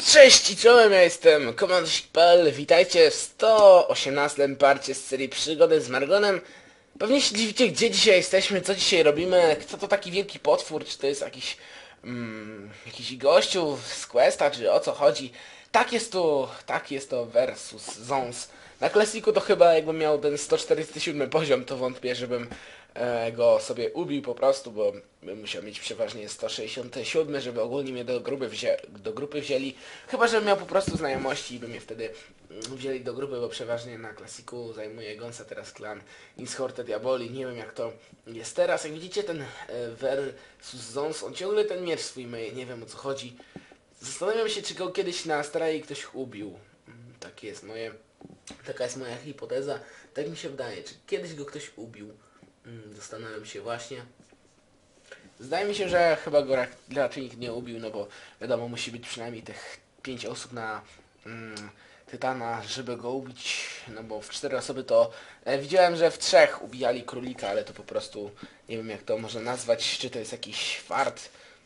Cześć i czołem, ja jestem Komandosik.pl. Witajcie w 118 parcie z serii Przygody z Margonem. Pewnie się dziwicie, gdzie dzisiaj jesteśmy, co dzisiaj robimy, kto to taki wielki potwór, czy to jest jakiś gościu z Questa, czy o co chodzi. Tak jest to versus Zons. Na klasiku to chyba jakbym miał ten 147 poziom, to wątpię, żebym go sobie ubił po prostu, bo bym musiał mieć przeważnie 167, żeby ogólnie mnie do grupy wzięli. Chyba, żebym miał po prostu znajomości i by mnie wtedy wzięli do grupy, bo przeważnie na klasiku zajmuje Gonza teraz klan Inshorte Diaboli. Nie wiem jak to jest teraz. Jak widzicie ten versus Zons, on ciągle ten miecz swój myje, nie wiem o co chodzi. Zastanawiam się, czy go kiedyś na Astrarii ktoś ubił. Taka jest moja hipoteza. Tak mi się wydaje. Czy kiedyś go ktoś ubił? Zastanawiam się właśnie. Zdaje mi się, że chyba go raczej nikt nie ubił, no bo wiadomo, musi być przynajmniej tych 5 osób na Tytana, żeby go ubić, no bo w 4 osoby to widziałem, że w 3 ubijali królika, ale to po prostu nie wiem jak to można nazwać, czy to jest jakiś fart.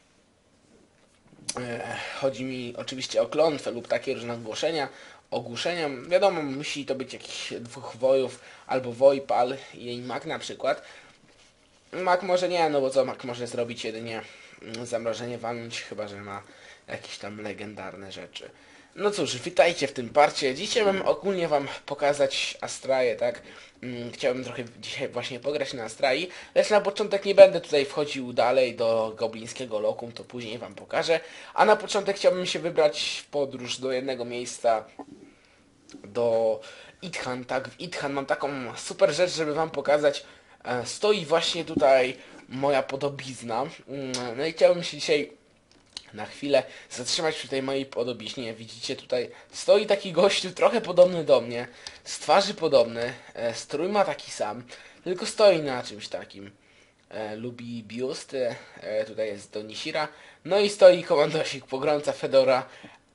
Chodzi mi oczywiście o klątwę lub takie różne ogłuszenia. Wiadomo, musi to być jakichś 2 wojów, albo woj, pal i mag na przykład. Mag może nie, no bo co mag może zrobić jedynie zamrożenie walnąć, chyba że ma jakieś tam legendarne rzeczy. No cóż, witajcie w tym parcie. Dzisiaj mam ogólnie wam pokazać Astraję, tak? Chciałbym trochę dzisiaj właśnie pograć na Astrai, lecz na początek nie będę tutaj wchodził dalej do goblińskiego lokum, to później wam pokażę. A na początek chciałbym się wybrać w podróż do jednego miejsca, do Idhan, tak? W Idhan mam taką super rzecz, żeby wam pokazać. Stoi właśnie tutaj moja podobizna. No i chciałbym się dzisiaj na chwilę zatrzymać przy tej mojej podobiznie. Widzicie tutaj stoi taki gościu trochę podobny do mnie, z twarzy podobny, strój ma taki sam, tylko stoi na czymś takim. Lubi biust, tutaj jest do Nishira, no i stoi komandosik, pogromca Fedora,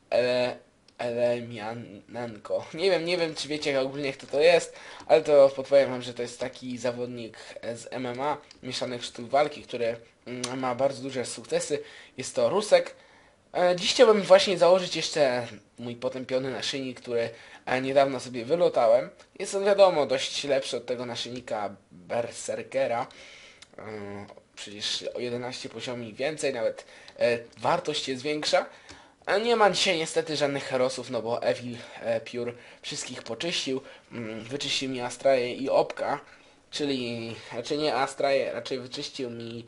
Elemianenko. Nie wiem czy wiecie ogólnie kto to jest, ale to podpowiem wam, że to jest taki zawodnik z MMA, mieszanych sztuk walki, który ma bardzo duże sukcesy. Jest to Rusek. Dziś chciałbym właśnie założyć jeszcze mój potępiony naszyjnik, który niedawno sobie wylotałem. Jest on wiadomo dość lepszy od tego naszyjnika Berserkera. Przecież o 11 poziomów więcej, nawet wartość jest większa. Nie ma dzisiaj niestety żadnych herosów, no bo Evil Pure wszystkich poczyścił. Wyczyścił mi Astraję i Opka, czyli raczej nie Astraję, raczej wyczyścił mi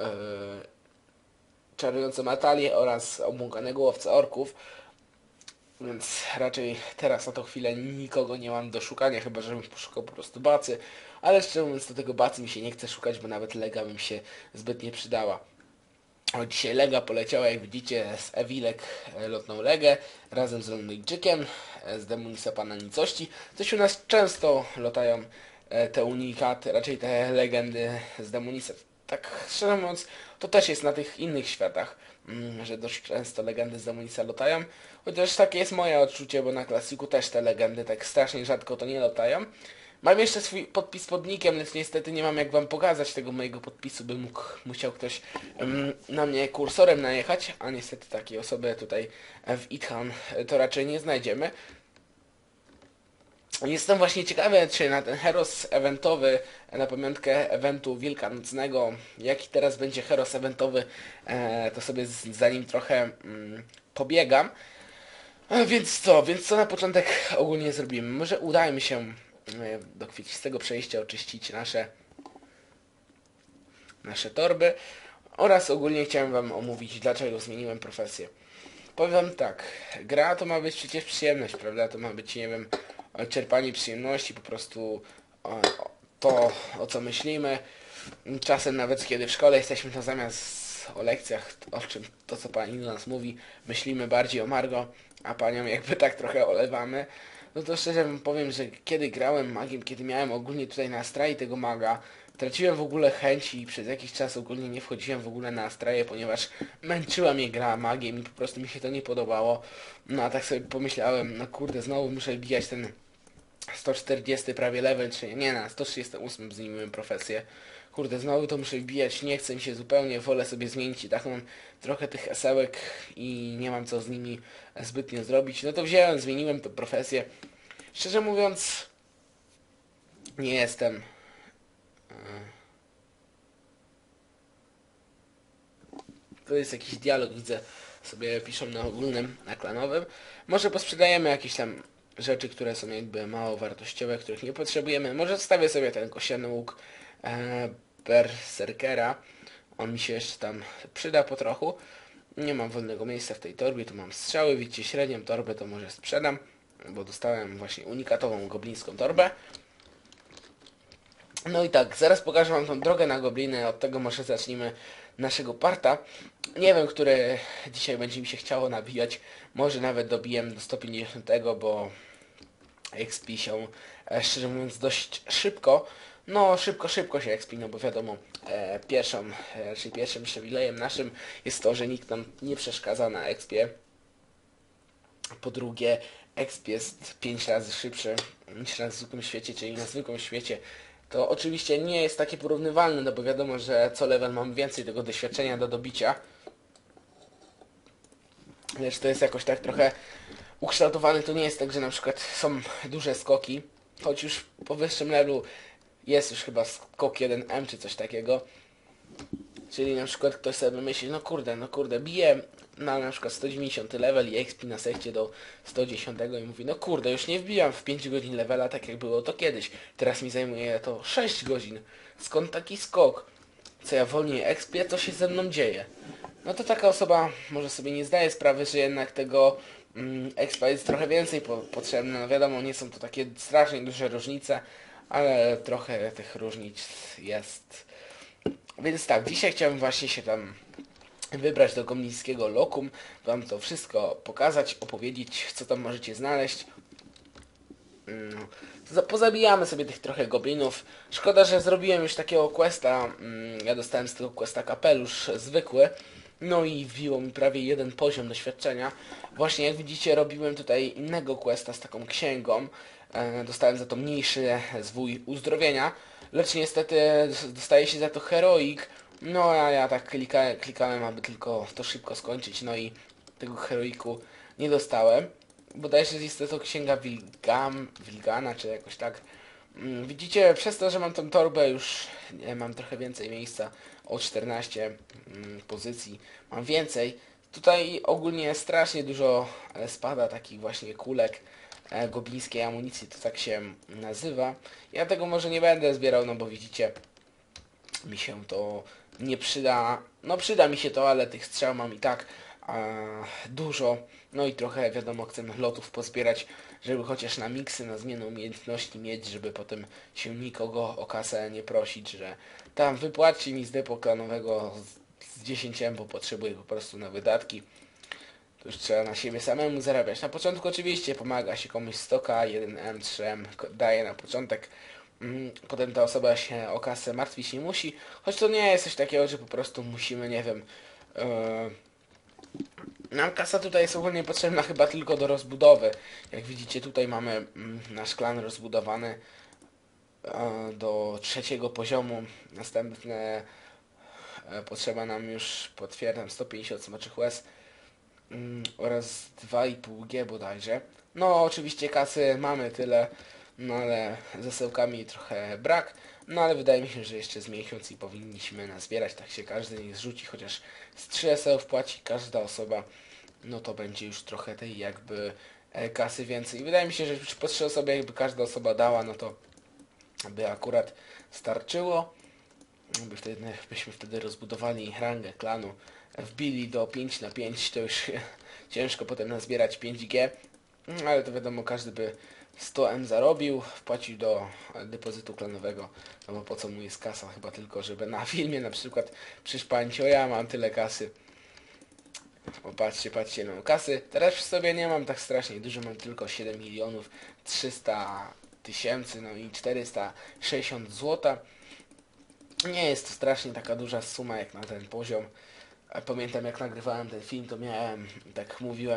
czarującą Atalię oraz obłąkanego łowcę orków. Więc raczej teraz na tą chwilę nikogo nie mam do szukania, chyba żebym poszukał po prostu bacy. Ale szczerze mówiąc do tego bacy mi się nie chce szukać, bo nawet lega bym się zbyt nie przydała. O, dzisiaj lega poleciała, jak widzicie, z Ewilek lotną legę razem z Londyjczykiem, z Demonisa Pana Nicości. Coś u nas często lotają te unikaty, raczej te legendy z Demonisa. Tak szczerze mówiąc, to też jest na tych innych światach, że dość często legendy z Demonisa lotają. Chociaż takie jest moje odczucie, bo na klasiku też te legendy tak strasznie rzadko to nie lotają. Mam jeszcze swój podpis pod nickiem, lecz niestety nie mam jak wam pokazać tego mojego podpisu, by musiał ktoś na mnie kursorem najechać, a niestety takiej osoby tutaj w Idhan to raczej nie znajdziemy. Jestem właśnie ciekawy, czy na ten heros eventowy, na pamiątkę eventu wielkanocnego, jaki teraz będzie heros eventowy, to sobie za nim trochę pobiegam. Więc co na początek ogólnie zrobimy? Może uda mi się do kwiecistego przejścia oczyścić nasze torby oraz ogólnie chciałem wam omówić, dlaczego zmieniłem profesję. Powiem tak, gra to ma być przecież przyjemność, prawda? To ma być, nie wiem, czerpanie przyjemności, po prostu to, o co myślimy. Czasem nawet kiedy w szkole jesteśmy, to zamiast o lekcjach, o czym to co pani do nas mówi, myślimy bardziej o Margo, a panią jakby tak trochę olewamy. No to szczerze wam powiem, że kiedy grałem magiem, kiedy miałem ogólnie tutaj na Astrai tego maga, traciłem w ogóle chęć i przez jakiś czas ogólnie nie wchodziłem w ogóle na Astraję, ponieważ męczyła mnie gra magiem i po prostu mi się to nie podobało. No a tak sobie pomyślałem, no kurde, znowu muszę wbijać ten 140 prawie level, czy nie, na 138 zmieniłem profesję. Kurde, znowu to muszę wbijać, nie chcę mi się zupełnie, wolę sobie zmienić i tak mam trochę tych esełek i nie mam co z nimi zbytnio zrobić. No to wziąłem, zmieniłem tę profesję. Szczerze mówiąc, nie jestem... To jest jakiś dialog, widzę, sobie piszą na ogólnym, na klanowym. Może posprzedajemy jakieś tam rzeczy, które są jakby mało wartościowe, których nie potrzebujemy. Może zostawię sobie ten kościany łuk berserkera. On mi się jeszcze tam przyda po trochu. Nie mam wolnego miejsca w tej torbie, tu mam strzały, widzicie, średnią torbę to może sprzedam, bo dostałem właśnie unikatową goblińską torbę. No i tak, zaraz pokażę wam tą drogę na gobliny, od tego może zacznijmy naszego parta. Nie wiem, które dzisiaj będzie mi się chciało nabijać, może nawet dobiję do 150, bo XP się, szczerze mówiąc, dość szybko. No, szybko się XP, no bo wiadomo, pierwszym przywilejem naszym jest to, że nikt nam nie przeszkadza na expie. Po drugie, exp jest 5 razy szybszy niż na zwykłym świecie, czyli na zwykłym świecie to oczywiście nie jest takie porównywalne, no bo wiadomo, że co level mamy więcej tego doświadczenia do dobicia. Lecz to jest jakoś tak trochę ukształtowane, to nie jest tak, że na przykład są duże skoki, choć już po wyższym levelu jest już chyba skok 1M czy coś takiego. Czyli na przykład ktoś sobie myśli, no kurde, bije na przykład 190 level i XP na sekcie do 110 i mówi, no kurde, już nie wbijam w 5 godzin levela tak jak było to kiedyś. Teraz mi zajmuje to 6 godzin. Skąd taki skok? Co ja wolniej expię, co się ze mną dzieje? No to taka osoba może sobie nie zdaje sprawy, że jednak tego expa jest trochę więcej potrzebne. No wiadomo, nie są to takie strasznie duże różnice, ale trochę tych różnic jest. Więc tak, dzisiaj chciałem właśnie się tam wybrać do goblińskiego lokum, wam to wszystko pokazać, opowiedzieć, co tam możecie znaleźć. Pozabijamy sobie tych trochę goblinów. Szkoda, że zrobiłem już takiego questa. Ja dostałem z tego questa kapelusz zwykły. No i wbiło mi prawie 1 poziom doświadczenia. Właśnie jak widzicie, robiłem tutaj innego questa z taką księgą. Dostałem za to mniejszy zwój uzdrowienia. Lecz niestety dostaje się za to heroik. No a ja tak klikałem, aby tylko to szybko skończyć. No i tego heroiku nie dostałem. Bodajże jest to księga Wilgana, czy jakoś tak. Widzicie, przez to, że mam tą torbę już mam trochę więcej miejsca, o 14 pozycji mam więcej. Tutaj ogólnie strasznie dużo spada takich właśnie kulek goblińskiej amunicji, to tak się nazywa. Ja tego może nie będę zbierał, no bo widzicie, mi się to nie przyda. No przyda mi się to, ale tych strzał mam i tak dużo. No i trochę wiadomo, chcę lotów pozbierać, żeby chociaż na miksy, na zmianę umiejętności mieć, żeby potem się nikogo o kasę nie prosić, że tam wypłaćcie mi z depo klanowego z 10 bo potrzebuję po prostu na wydatki. To już trzeba na siebie samemu zarabiać. Na początku oczywiście pomaga się komuś 100k, 1M, 3M daje na początek. Potem ta osoba się o kasę martwić nie musi, choć to nie jest coś takiego, że po prostu musimy, nie wiem, nam kasa tutaj jest ogólnie potrzebna chyba tylko do rozbudowy. Jak widzicie, tutaj mamy nasz klan rozbudowany do 3 poziomu. Następne potrzeba nam już, potwierdzam, 150 smoczych łez oraz 2,5G bodajże. No oczywiście kasy mamy tyle, no ale zasełkami trochę brak. No ale wydaje mi się, że jeszcze z miesiąc i powinniśmy nazbierać, tak się każdy nie zrzuci, chociaż z 3 SEO wpłaci każda osoba, no to będzie już trochę tej jakby kasy więcej. I wydaje mi się, że już po 3 osoby jakby każda osoba dała, no to by akurat starczyło. Byśmy wtedy rozbudowali rangę klanu, wbili do 5 na 5, to już ciężko potem nazbierać 5G, ale to wiadomo, każdy by 100M zarobił, wpłacił do depozytu klanowego, no bo po co mu jest kasa, chyba tylko, żeby na filmie na przykład przyszpanić, o ja mam tyle kasy. O, patrzcie, no kasy teraz przy sobie nie mam tak strasznie dużo, mam tylko 7 milionów 300 tysięcy, no i 460 złota. Nie jest to strasznie taka duża suma jak na ten poziom. Pamiętam jak nagrywałem ten film, to miałem, tak mówiłem,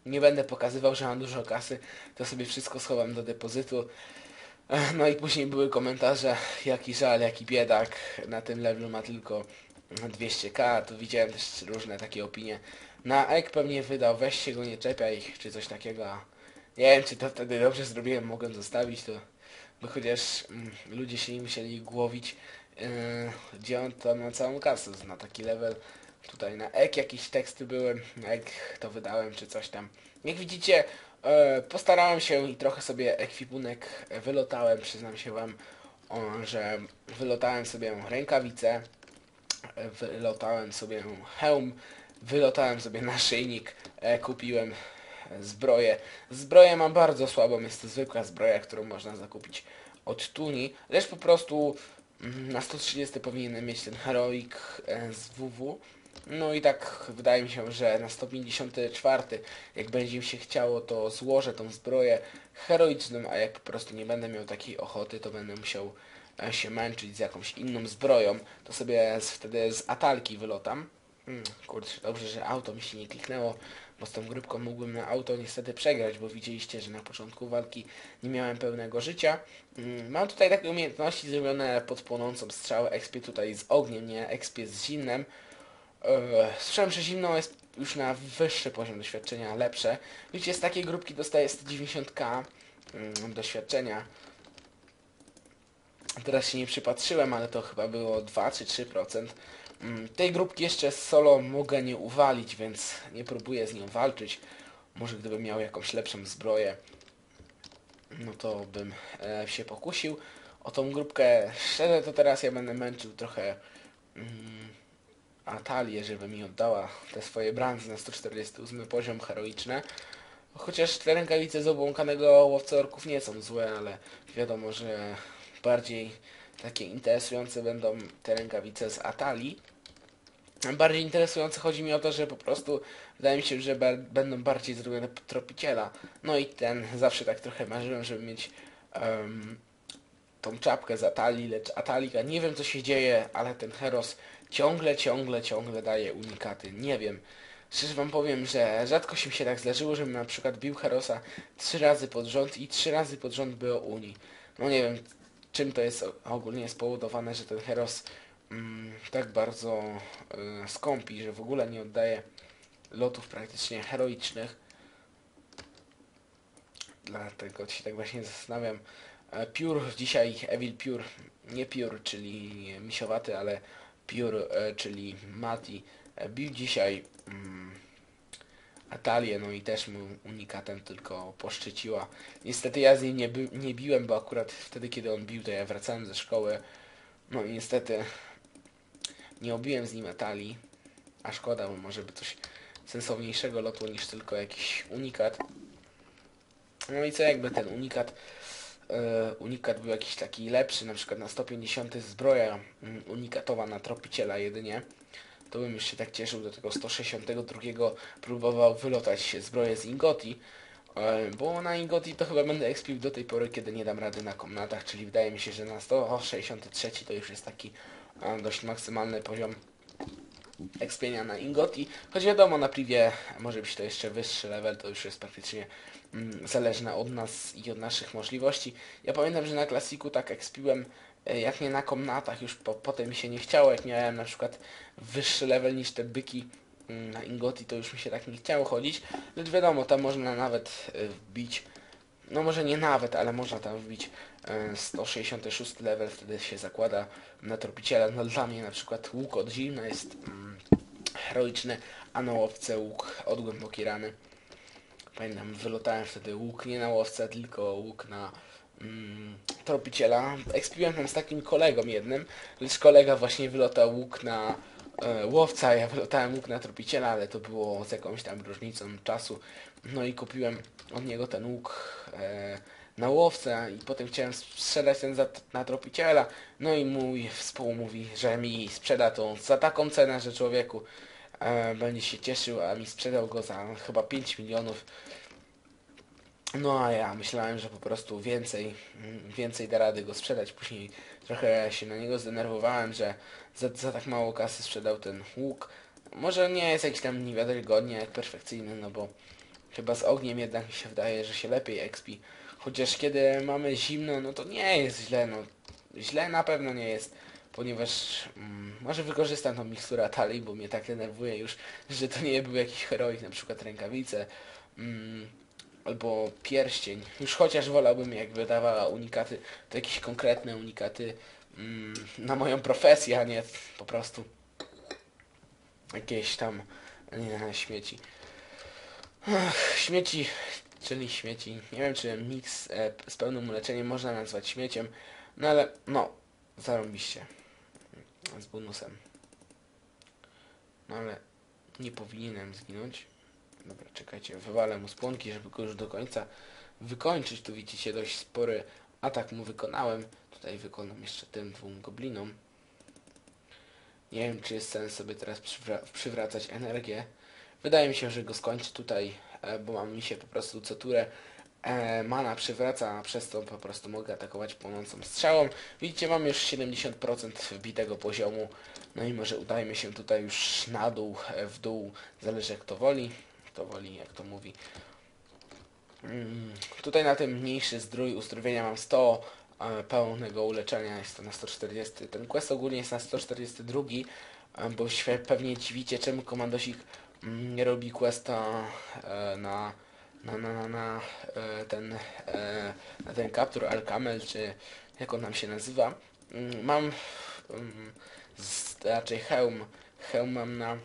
Nie będę pokazywał, że mam dużo kasy, to sobie wszystko schowam do depozytu. No i później były komentarze, jaki żal, jaki biedak, na tym levelu ma tylko 200k, to widziałem też różne takie opinie. Na ek pewnie wydał, weź się go nie czepiaj, czy coś takiego. Nie wiem, czy to wtedy dobrze zrobiłem, mogłem zostawić to, bo chociaż ludzie się nie musieli głowić, gdzie on tam na całą kasę na taki level. Tutaj na ek jakieś teksty były, na ek to wydałem, czy coś tam. Jak widzicie, postarałem się i trochę sobie ekwipunek wylotałem, przyznam się wam, że wylotałem sobie rękawice, wylotałem sobie hełm, wylotałem sobie naszyjnik, kupiłem zbroję. Zbroję mam bardzo słabą, jest to zwykła zbroja, którą można zakupić od Tuni, lecz po prostu na 130 powinienem mieć ten Heroic z WW. No i tak wydaje mi się, że na 154, jak będzie mi się chciało, to złożę tą zbroję heroiczną, a jak po prostu nie będę miał takiej ochoty, to będę musiał się męczyć z jakąś inną zbroją, to sobie wtedy z Atalki wylotam. Kurczę, dobrze, że auto mi się nie kliknęło, bo z tą grupką mógłbym na auto niestety przegrać, bo widzieliście, że na początku walki nie miałem pełnego życia. Mam tutaj takie umiejętności zrobione pod płonącą strzałę, expię tutaj z ogniem, nie expię z zimnem. Słyszałem, że zimno jest już na wyższy poziom doświadczenia, lepsze. Widzicie, z takiej grupki dostaję 190k doświadczenia. Teraz się nie przypatrzyłem, ale to chyba było 2 czy 3%. Tej grupki jeszcze z solo mogę nie uwalić, więc nie próbuję z nią walczyć. Może gdybym miał jakąś lepszą zbroję, no to bym się pokusił o tą grupkę. Szczerze to teraz ja będę męczył trochę Atalię, żeby mi oddała te swoje brandy na 148 poziom heroiczne. Chociaż te rękawice z obłąkanego łowcy orków nie są złe, ale wiadomo, że bardziej takie interesujące będą te rękawice z Atalii. Bardziej interesujące chodzi mi o to, że po prostu wydaje mi się, że będą bardziej zrobione pod tropiciela. No i ten, zawsze tak trochę marzyłem, żeby mieć tą czapkę z Atalii, lecz Atalika, nie wiem co się dzieje, ale ten Heros ciągle daje unikaty. Nie wiem. Szczerze wam powiem, że rzadko się mi się tak zdarzyło, żebym na przykład bił Herosa 3 razy pod rząd i 3 razy pod rząd było Uni. No nie wiem, czym to jest ogólnie spowodowane, że ten Heros tak bardzo skąpi, że w ogóle nie oddaje lotów praktycznie heroicznych. Dlatego się tak właśnie zastanawiam. Pure dzisiaj, Evil Pure, nie Pure, czyli misiowaty, ale Pure, czyli Mati, bił dzisiaj Atalię, no i też mu unikatem tylko poszczyciła. Niestety ja z nim nie biłem, bo akurat wtedy, kiedy on bił, to ja wracałem ze szkoły. No i niestety nie obiłem z nim Atalii, a szkoda, bo może by coś sensowniejszego lotło niż tylko jakiś unikat. No i co jakby ten unikat był jakiś taki lepszy, na przykład na 150 zbroja unikatowa na tropiciela jedynie, to bym już się tak cieszył. Do tego 162 próbował wylotać zbroję z Ingoti, bo na Ingoti to chyba będę expił do tej pory, kiedy nie dam rady na komnatach, czyli wydaje mi się, że na 163 to już jest taki dość maksymalny poziom expienia na Ingoti, choć wiadomo, na privie może być to jeszcze wyższy level, to już jest praktycznie zależne od nas i od naszych możliwości. Ja pamiętam, że na klasiku tak expiłem, jak nie na komnatach, już potem mi się nie chciało, jak miałem na przykład wyższy level niż te byki na Ingoti, to już mi się tak nie chciało chodzić, lecz wiadomo, tam można nawet wbić, no może nie nawet, ale można tam wbić 166 level, wtedy się zakłada na tropiciela. No dla mnie na przykład łuk od zimna jest heroiczny, a na łowce łuk od głębokiej rany. Pamiętam, wylotałem wtedy łuk nie na łowce, tylko łuk na tropiciela. Ekspiłem tam z takim kolegą jednym, lecz kolega właśnie wylotał łuk na łowca, ja wylotałem łuk na tropiciela, ale to było z jakąś tam różnicą czasu. No i kupiłem od niego ten łuk na łowcę i potem chciałem sprzedać ten na tropiciela. No i mój współ mówi, że mi sprzeda to za taką cenę, że człowieku będzie się cieszył, a mi sprzedał go za chyba 5 milionów. No a ja myślałem, że po prostu więcej da rady go sprzedać. Później trochę się na niego zdenerwowałem, że za tak mało kasy sprzedał ten łuk. Może nie jest jakiś tam niewiarygodnie jak perfekcyjny, no bo Chyba z ogniem jednak mi się wydaje, że się lepiej expi. Chociaż kiedy mamy zimno, no to nie jest źle, no. Źle na pewno nie jest, ponieważ może wykorzystam tą miksturę Atali, bo mnie tak denerwuje już, że to nie był jakiś heroik, na przykład rękawice, albo pierścień. Już chociaż wolałbym, jakby dawała unikaty, to jakieś konkretne unikaty na moją profesję, a nie po prostu jakieś tam śmieci. Śmieci, czyli śmieci. Nie wiem, czy miks z pełnym uleczeniem można nazwać śmieciem, no ale no, zarąbiście. Z bonusem. No ale nie powinienem zginąć. Dobra, czekajcie, wywalę mu spłonki, żeby go już do końca wykończyć. Tu widzicie, dość spory atak mu wykonałem. Tutaj wykonam jeszcze tym dwóm goblinom. Nie wiem, czy jest sens sobie teraz przywracać energię. Wydaje mi się, że go skończę tutaj, bo mam mi się po prostu co turę mana przywraca, a przez to po prostu mogę atakować płonącą strzałą. Widzicie, mam już 70% wbitego poziomu. No i może udajmy się tutaj już na dół, w dół, zależy jak to woli. Kto woli, jak to mówi. Tutaj na tym mniejszy zdrój uzdrowienia mam 100 pełnego uleczenia, jest to na 140. Ten quest ogólnie jest na 142, bo się pewnie dziwicie, czemu komandosik nie robi questa ten na ten kaptur Alkamel, czy jak on nam się nazywa. Mam raczej hełm mam na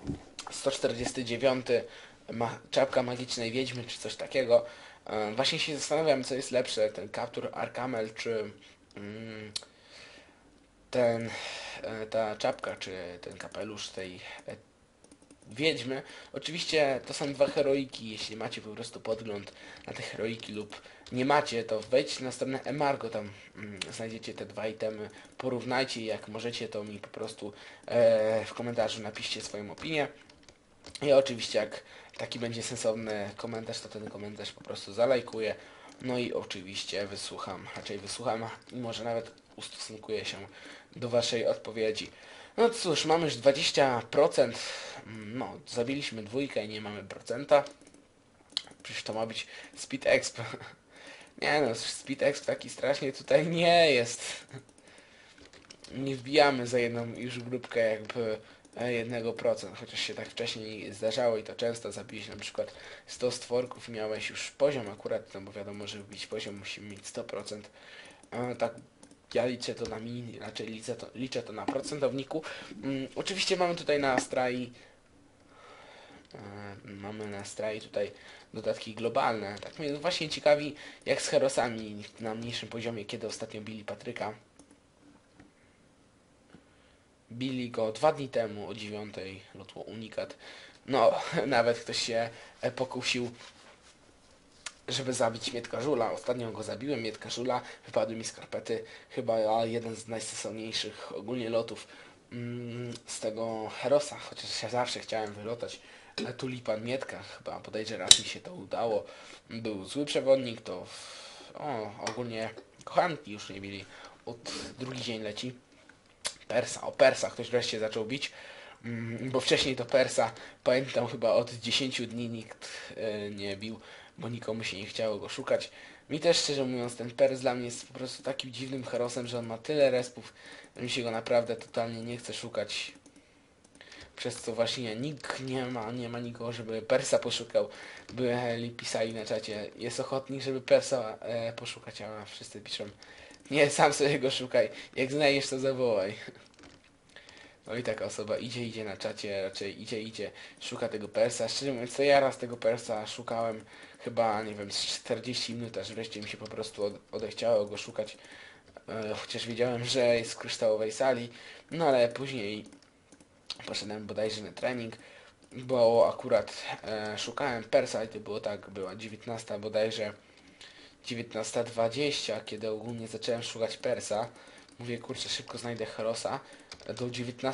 149, czapka magicznej wiedźmy, czy coś takiego. Właśnie się zastanawiam, co jest lepsze, ten kaptur Arkamel, czy ten, ta czapka, czy ten kapelusz tej wiedźmy. Oczywiście to są dwa heroiki, jeśli macie po prostu podgląd na te heroiki lub nie macie, to wejdźcie na stronę Emargo, tam znajdziecie te dwa itemy, porównajcie je, jak możecie, to mi po prostu w komentarzu napiszcie swoją opinię. Ja oczywiście jak taki będzie sensowny komentarz, to ten komentarz po prostu zalajkuję. No i oczywiście raczej wysłucham i może nawet ustosunkuję się do waszej odpowiedzi. No cóż, mamy już 20%. No, zabiliśmy dwójkę i nie mamy procenta. Przecież to ma być speed exp. Nie no, speed exp taki strasznie tutaj nie jest. Nie wbijamy za jedną już grupkę jakby 1%, chociaż się tak wcześniej zdarzało i to często zabiłeś na przykład 100 stworków i miałeś już poziom akurat, no bo wiadomo, że wbić poziom musimy mieć 100%. Tak, ja liczę to na mini, raczej liczę to na procentowniku. Oczywiście mamy na strai tutaj dodatki globalne. Tak mnie właśnie ciekawi, jak z herosami na mniejszym poziomie, kiedy ostatnio bili Patryka. Bili go 2 dni temu o 9 lotło unikat. No, nawet ktoś się pokusił, żeby zabić Mietka Żula. Ostatnio go zabiłem, Mietka Żula. Wypadły mi skarpety. Chyba jeden z najsensowniejszych ogólnie lotów z tego Herosa. Chociaż ja zawsze chciałem wylotać Tulipan Mietka. Chyba bodajże raz mi się to udało. Był zły przewodnik, to ogólnie kochanki już nie mieli. Od drugi dzień leci. O Persa ktoś wreszcie zaczął bić, bo wcześniej to Persa, pamiętam, chyba od 10 dni nikt nie bił, bo nikomu się nie chciało go szukać. Mi też, szczerze mówiąc, ten Pers dla mnie jest po prostu takim dziwnym herosem, że on ma tyle respów, że mi się go naprawdę totalnie nie chce szukać. Przez co właśnie nikt nie ma nikogo, żeby Persa poszukał. Byli pisali na czacie, jest ochotnik, żeby Persa poszukać, a wszyscy piszą, nie, sam sobie go szukaj, jak znajdziesz, to zawołaj. No i taka osoba idzie na czacie, raczej idzie, szuka tego Persa. Szczerze mówiąc, to ja raz tego Persa szukałem chyba, nie wiem, z 40 minut, aż wreszcie mi się po prostu odechciało go szukać. Chociaż wiedziałem, że jest w kryształowej sali, no ale później poszedłem bodajże na trening, bo akurat szukałem Persa i to było tak, była 19 bodajże 19:20, kiedy ogólnie zacząłem szukać Persa. Mówię, kurczę, szybko znajdę Herosa. Do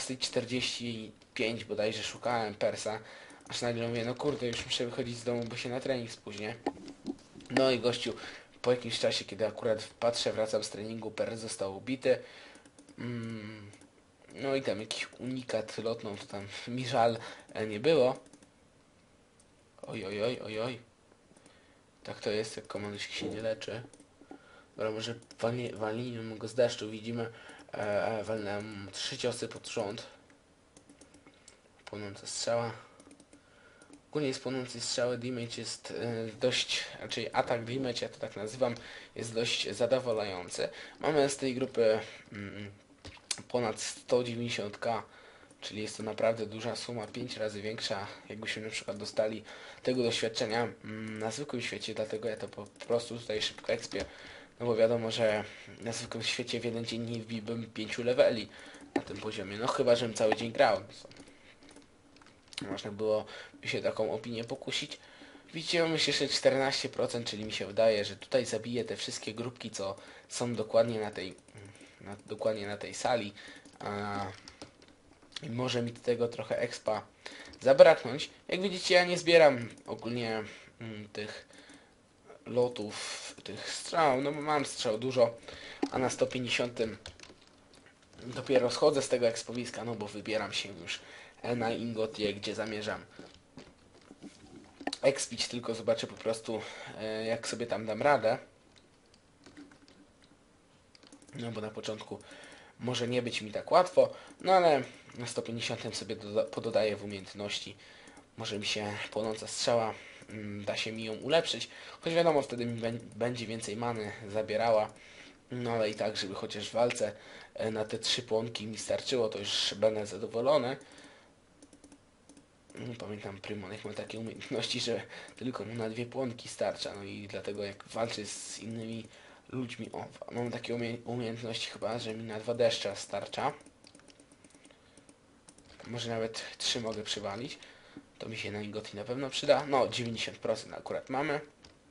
19:45 bodajże szukałem Persa. Aż nagle mówię, no kurde, już muszę wychodzić z domu, bo się na trening spóźnię. No i gościu, po jakimś czasie, kiedy akurat patrzę, wracam z treningu, Pers został ubity. No i tam jakiś unikat lotną, to tam mi żal nie było. Oj, oj, oj, oj, oj. Tak to jest, jak komandosik się nie leczy. Dobra, może walimy go z deszczu, widzimy. Walnę mu 3 ciosy pod rząd. Płonąca strzała. Ogólnie z płonącej strzały damage jest dość, raczej atak damage, ja to tak nazywam, jest dość zadowalający. Mamy z tej grupy ponad 190k, czyli jest to naprawdę duża suma, 5 razy większa, jakbyśmy na przykład dostali tego doświadczenia na zwykłym świecie, dlatego ja to po prostu tutaj szybko expię. No bo wiadomo, że na zwykłym świecie w jeden dzień nie wbiłbym 5 leveli na tym poziomie, no chyba, żebym cały dzień grał. Można było się taką opinię pokusić. Widzicie, mamy jeszcze 14%, czyli mi się wydaje, że tutaj zabiję te wszystkie grupki, co są dokładnie na tej sali. I może mi do tego trochę expa zabraknąć. Jak widzicie, ja nie zbieram ogólnie tych lotów, tych strzał, no bo mam strzał dużo, a na 150 dopiero schodzę z tego ekspowiska, no bo wybieram się już na Ingotie, gdzie zamierzam expić, tylko zobaczę po prostu jak sobie tam dam radę. No bo na początku może nie być mi tak łatwo, no ale na 150 sobie pododaję w umiejętności. Może mi się płonąca strzała, da się mi ją ulepszyć, choć wiadomo, wtedy mi będzie więcej many zabierała. No ale i tak, żeby chociaż w walce na te 3 płonki mi starczyło, to już będę zadowolony. Pamiętam, Prymonek ma takie umiejętności, że tylko mu na 2 płonki starcza, no i dlatego jak walczy z innymi ludźmi, mam takie umiejętności chyba, że mi na 2 deszcze starcza. Może nawet 3 mogę przywalić. To mi się na Ingoti na pewno przyda. No, 90% akurat mamy.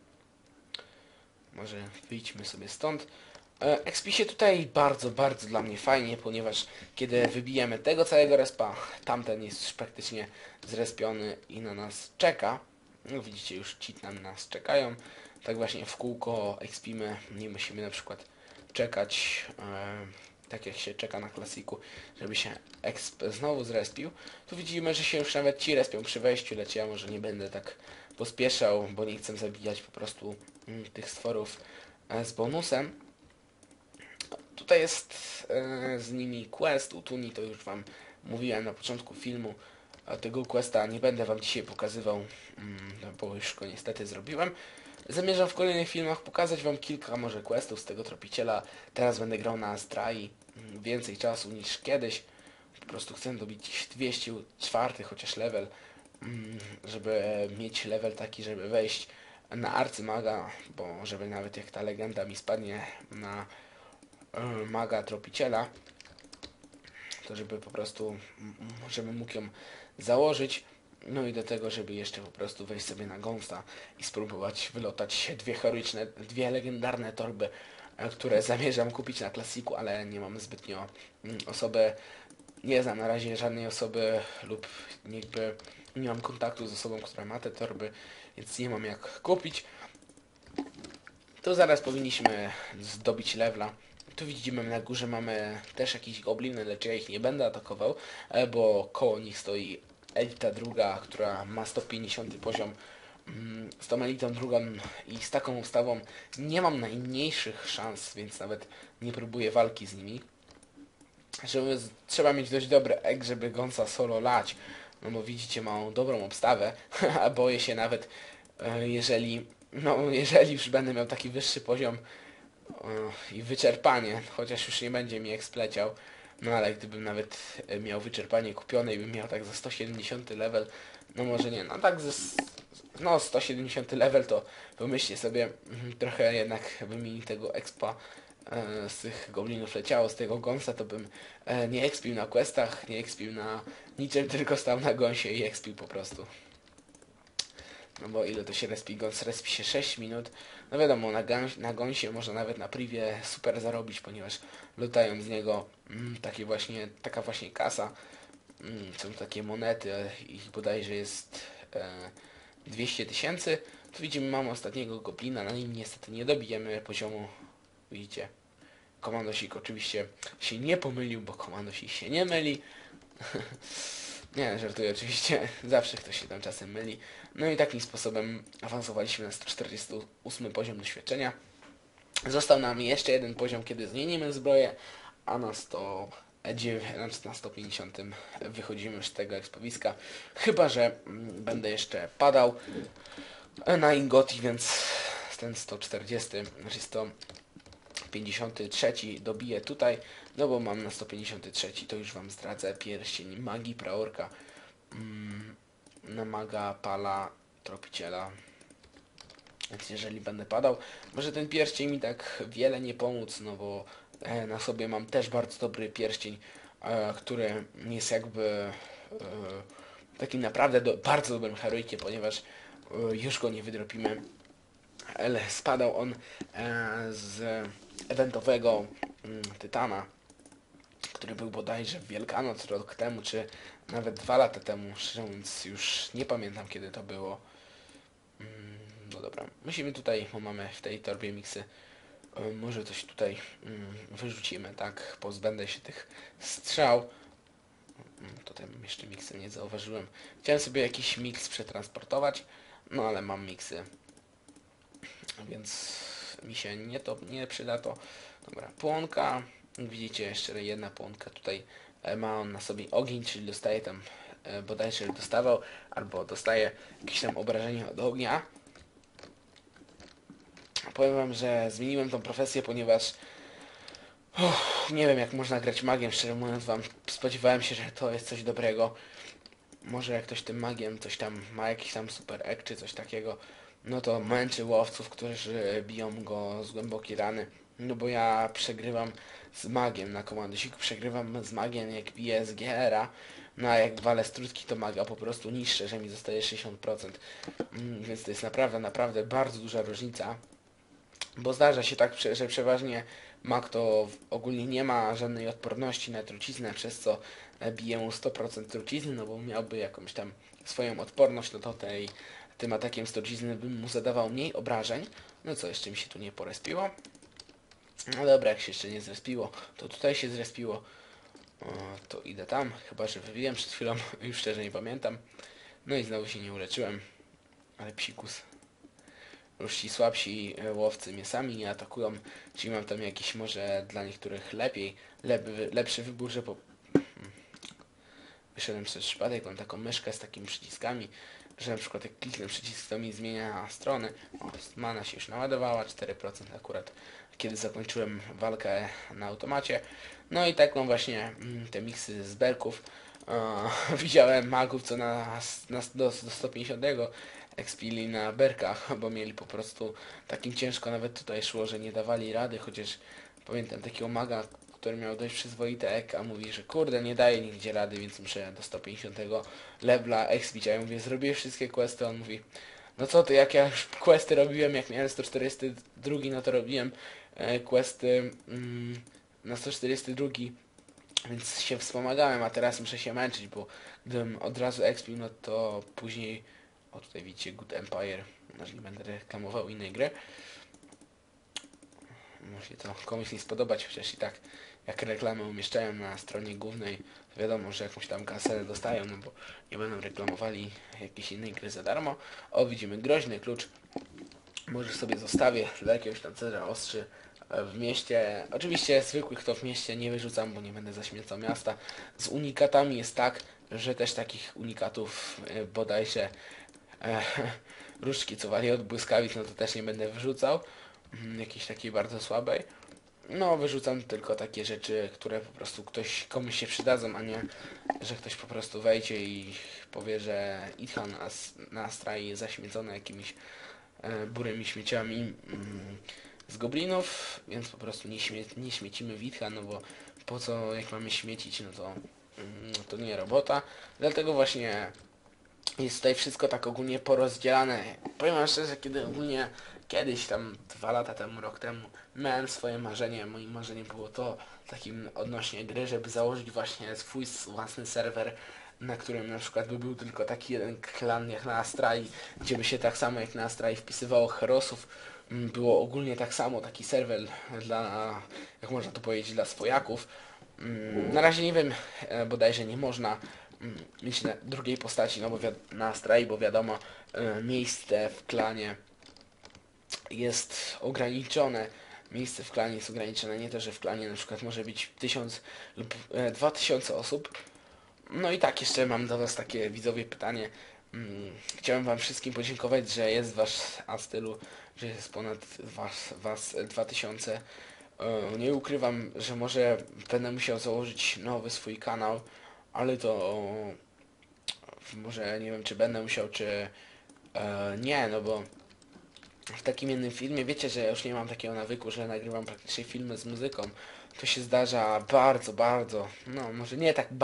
Może wyjdźmy sobie stąd. XP się tutaj bardzo, bardzo dla mnie fajnie, ponieważ kiedy wybijemy tego całego respa, tamten jest już praktycznie zrespiony i na nas czeka. No widzicie, już ci na nas czekają. Tak właśnie w kółko expimy, nie musimy na przykład czekać, tak jak się czeka na klasiku, żeby się exp znowu zrespił. Tu widzimy, że się już nawet ci respią przy wejściu, lecz ja może nie będę tak pospieszał, bo nie chcę zabijać po prostu tych stworów z bonusem. Tutaj jest z nimi quest u Tuni, to już wam mówiłem na początku filmu. A tego questa nie będę wam dzisiaj pokazywał, bo już go niestety zrobiłem. Zamierzam w kolejnych filmach pokazać wam kilka może questów z tego tropiciela. Teraz będę grał na Astrai więcej czasu niż kiedyś. Po prostu chcę dobić 204 chociaż level, żeby mieć level taki, żeby wejść na arcymaga, bo żeby nawet jak ta legenda mi spadnie na maga tropiciela, to żeby po prostu, żebym mógł ją założyć, no i do tego, żeby jeszcze po prostu wejść sobie na gąsta i spróbować wylotać 2 heroiczne, 2 legendarne torby, które zamierzam kupić na klasiku, ale nie mam zbytnio osoby, nie znam na razie żadnej osoby lub jakby nie mam kontaktu z osobą, która ma te torby, więc nie mam jak kupić. To zaraz powinniśmy zdobić levela. Tu widzimy na górze mamy też jakieś gobliny, lecz ja ich nie będę atakował, bo koło nich stoi elita druga, która ma 150 poziom. Z tą elitą drugą i z taką ustawą nie mam najmniejszych szans, więc nawet nie próbuję walki z nimi. Trzeba mieć dość dobry egg, żeby Gonza solo lać. No bo widzicie, mam dobrą obstawę, a boję się nawet, jeżeli już będę miał taki wyższy poziom i wyczerpanie, chociaż już nie będzie mi ekspleciał, no ale gdybym nawet miał wyczerpanie kupione i bym miał tak za 170 level, no może nie, no tak 170 level to pomyślcie sobie, trochę jednak by mi tego expa z tych goblinów leciało, z tego gąsa to bym nie expił na questach, nie expił na niczym, tylko stał na gąsie i expił po prostu. No bo ile to się respi? Gons respi się 6 minut. No wiadomo, na gąsie można nawet na privie super zarobić, ponieważ latają z niego taka właśnie kasa. Są takie monety, ich bodajże jest 200 000. Tu widzimy, mamy ostatniego goblina, na nim niestety nie dobijemy poziomu. Widzicie, komandosik oczywiście się nie pomylił, bo komandosik się nie myli. Nie, żartuję oczywiście, zawsze ktoś się tam czasem myli. No i takim sposobem awansowaliśmy na 148 poziom doświadczenia. Został nam jeszcze jeden poziom, kiedy zmienimy zbroję, a na 150 wychodzimy z tego ekspowiska. Chyba że będę jeszcze padał na Ingoti, więc ten 140, znaczy 153 dobiję tutaj, no bo mam na 153, to już wam zdradzę, pierścień magii praorka, na maga, pala, tropiciela. Więc jeżeli będę padał, może ten pierścień mi tak wiele nie pomóc, no bo na sobie mam też bardzo dobry pierścień, który jest jakby takim naprawdę bardzo dobrym heroikiem, ponieważ już go nie wydropimy, ale spadał on z eventowego Tytana, który był bodajże w Wielkanoc rok temu, czy nawet 2 lata temu, szczerze mówiąc już nie pamiętam kiedy to było. No dobra, musimy tutaj, bo mamy w tej torbie miksy, może coś tutaj wyrzucimy, tak, pozbędę się tych strzał. Tutaj jeszcze miksy nie zauważyłem. Chciałem sobie jakiś miks przetransportować, no ale mam miksy, więc mi się nie przyda to. Dobra, płonka, widzicie jeszcze jedna płonka, tutaj ma on na sobie ogień, czyli dostaje tam, bodajże dostawał, albo dostaje jakieś tam obrażenia od ognia. Powiem wam, że zmieniłem tą profesję, ponieważ nie wiem jak można grać magiem, szczerze mówiąc wam, spodziewałem się, że to jest coś dobrego. Może jak ktoś tym magiem coś tam ma jakiś tam super egg czy coś takiego, no to męczy łowców, którzy biją go z głębokiej rany. No bo ja przegrywam z magiem na komandysiku, przegrywam z magiem jak biję z GR-a, no a jak walę z trutki to maga po prostu niszczę, że mi zostaje 60%. Więc to jest naprawdę bardzo duża różnica. Bo zdarza się tak, że przeważnie mag to ogólnie nie ma żadnej odporności na truciznę, przez co bije mu 100% trucizny, no bo miałby jakąś tam swoją odporność, no to tym atakiem z trucizny bym mu zadawał mniej obrażeń. No co, jeszcze mi się tu nie porespiło? No dobra, jak się jeszcze nie zrespiło, to tutaj się zrespiło. O, to idę tam, chyba że wybiłem przed chwilą, już szczerze nie pamiętam. No i znowu się nie uleczyłem, ale psikus. Już ci słabsi łowcy mnie sami nie atakują, czyli mam tam jakiś może dla niektórych lepszy wybór, że wyszedłem przez przypadek, mam taką myszkę z takimi przyciskami, że na przykład jak kliknę przycisk to mi zmienia strony. O, mana się już naładowała, 4% akurat kiedy zakończyłem walkę na automacie. No i tak mam właśnie te miksy z berków. Widziałem magów, co do 150 expili na berkach, bo mieli po prostu takim ciężko nawet tutaj szło, że nie dawali rady, chociaż pamiętam takiego maga, który miał dość przyzwoite ek, a mówi, że kurde, nie daje nigdzie rady, więc muszę do 150 levela expić, a ja mówię, zrobiłeś wszystkie questy, on mówi, no co ty, jak ja już questy robiłem, jak miałem 142, no to robiłem questy na 142, więc się wspomagałem, a teraz muszę się męczyć, bo gdybym od razu expił, no to później, o tutaj widzicie Good Empire, może nie będę reklamował innej gry, może to komuś nie spodobać, chociaż i tak jak reklamy umieszczają na stronie głównej, to wiadomo, że jakąś tam kasę dostają, no bo nie będą reklamowali jakiejś innej gry za darmo. O, widzimy groźny klucz, może sobie zostawię dla jakiegoś tam cedra ostrzy w mieście. Oczywiście zwykłych to w mieście nie wyrzucam, bo nie będę zaśmiecał miasta. Z unikatami jest tak, że też takich unikatów bodajże e, różdżki co wali od błyskawic, no to też nie będę wyrzucał. Jakiejś takiej bardzo słabej. No, wyrzucam tylko takie rzeczy, które po prostu komuś się przydadzą, a nie, że ktoś po prostu wejdzie i powie, że Ithan nastraj zaśmiecony jakimiś burymi śmieciami z goblinów, więc po prostu nie śmiecimy Witcha, no bo po co jak mamy śmiecić, no to nie robota. Dlatego właśnie jest tutaj wszystko tak ogólnie porozdzielane. Powiem wam szczerze, kiedy ogólnie kiedyś tam 2 lata temu, rok temu miałem swoje marzenie. Moim marzeniem było to takim odnośnie gry, żeby założyć właśnie swój własny serwer, na którym na przykład by był tylko taki jeden klan jak na Astrai, gdzie by się tak samo jak na Astrai wpisywało herosów. Było ogólnie tak samo, taki serwer dla, jak można to powiedzieć, dla swojaków. Na razie nie wiem, bodajże nie można mieć na drugiej postaci, no bo na Stray, bo wiadomo, miejsce w klanie jest ograniczone. Miejsce w klanie jest ograniczone, nie to, że w klanie na przykład może być 1000 lub 2000 osób. No i tak, jeszcze mam do Was takie widzowie pytanie. Chciałem Wam wszystkim podziękować, że jest Was stylu, że jest ponad was 2000. Nie ukrywam, że może będę musiał założyć nowy swój kanał, ale to może nie wiem, czy będę musiał, czy nie, no bo w takim jednym filmie, wiecie, że ja już nie mam takiego nawyku, że nagrywam praktycznie filmy z muzyką. To się zdarza bardzo, no może nie tak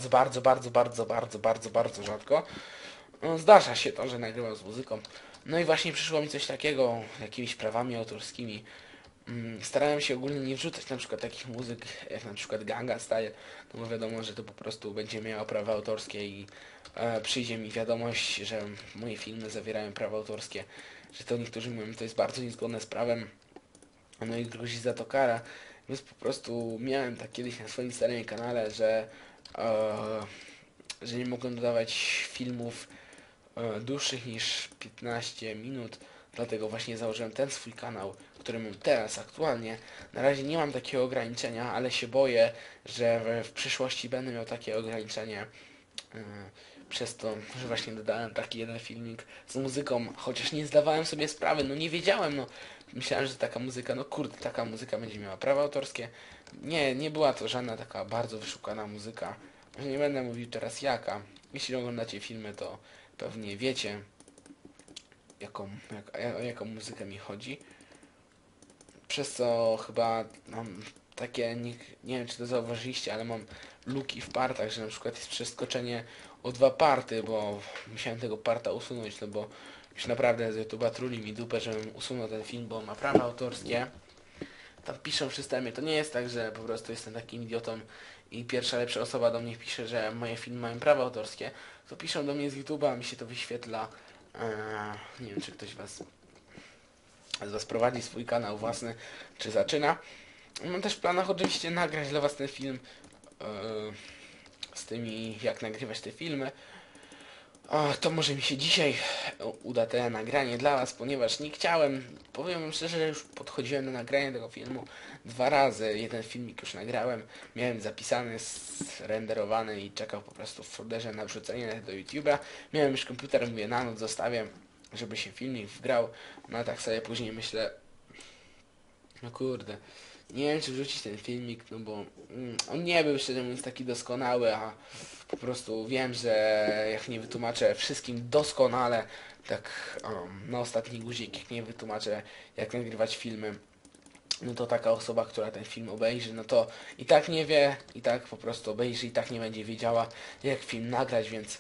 bardzo rzadko. No, zdarza się to, że nagrywam z muzyką. No i właśnie przyszło mi coś takiego, jakimiś prawami autorskimi. Starałem się ogólnie nie wrzucać na przykład takich muzyk jak na przykład Gangnam Style, no bo wiadomo, że to po prostu będzie miało prawa autorskie i przyjdzie mi wiadomość, że moje filmy zawierają prawa autorskie, że to niektórzy mówią, to jest bardzo niezgodne z prawem, no i grozi za to kara, więc po prostu miałem tak kiedyś na swoim starym kanale, że nie mogłem dodawać filmów dłuższych niż 15 minut, dlatego właśnie założyłem ten swój kanał, który mam teraz aktualnie. Na razie nie mam takiego ograniczenia, ale się boję, że w przyszłości będę miał takie ograniczenie przez to, że właśnie dodałem taki jeden filmik z muzyką, chociaż nie zdawałem sobie sprawy, no nie wiedziałem, no myślałem, że taka muzyka, no kurde, taka muzyka będzie miała prawa autorskie. Nie była to żadna taka bardzo wyszukana muzyka. Nie będę mówił teraz jaka. Jeśli oglądacie filmy, to pewnie wiecie, o jaką muzykę mi chodzi. Przez co chyba mam takie, nie wiem czy to zauważyliście, ale mam luki w partach, że na przykład jest przeskoczenie o 2 party, bo musiałem tego parta usunąć, no bo już naprawdę z YouTube'a truli mi dupę, żebym usunął ten film, bo ma prawa autorskie. Tam piszą w systemie, to nie jest tak, że po prostu jestem takim idiotą i pierwsza lepsza osoba do mnie pisze, że moje filmy mają prawa autorskie, to piszą do mnie z YouTube'a, mi się to wyświetla. Nie wiem, czy ktoś z Was prowadzi swój kanał własny, czy zaczyna. Mam też w planach oczywiście nagrać dla Was ten film z tymi, jak nagrywać te filmy. To może mi się dzisiaj uda to nagranie dla Was, ponieważ nie chciałem, powiem wam szczerze, że już podchodziłem do nagrania tego filmu 2 razy. Jeden filmik już nagrałem, miałem zapisany, renderowany i czekał po prostu w folderze na wrzucenie do YouTube'a. Miałem już komputer, mówię, na noc zostawię, żeby się filmik wgrał. No a tak sobie później myślę, no kurde, nie wiem czy wrzucić ten filmik, no bo on nie był szczerze mówiąc taki doskonały, a po prostu wiem, że jak nie wytłumaczę wszystkim doskonale, tak na ostatni guzik, jak nie wytłumaczę jak nagrywać filmy, no to taka osoba, która ten film obejrzy, no to i tak nie wie, i tak po prostu obejrzy, i tak nie będzie wiedziała jak film nagrać, więc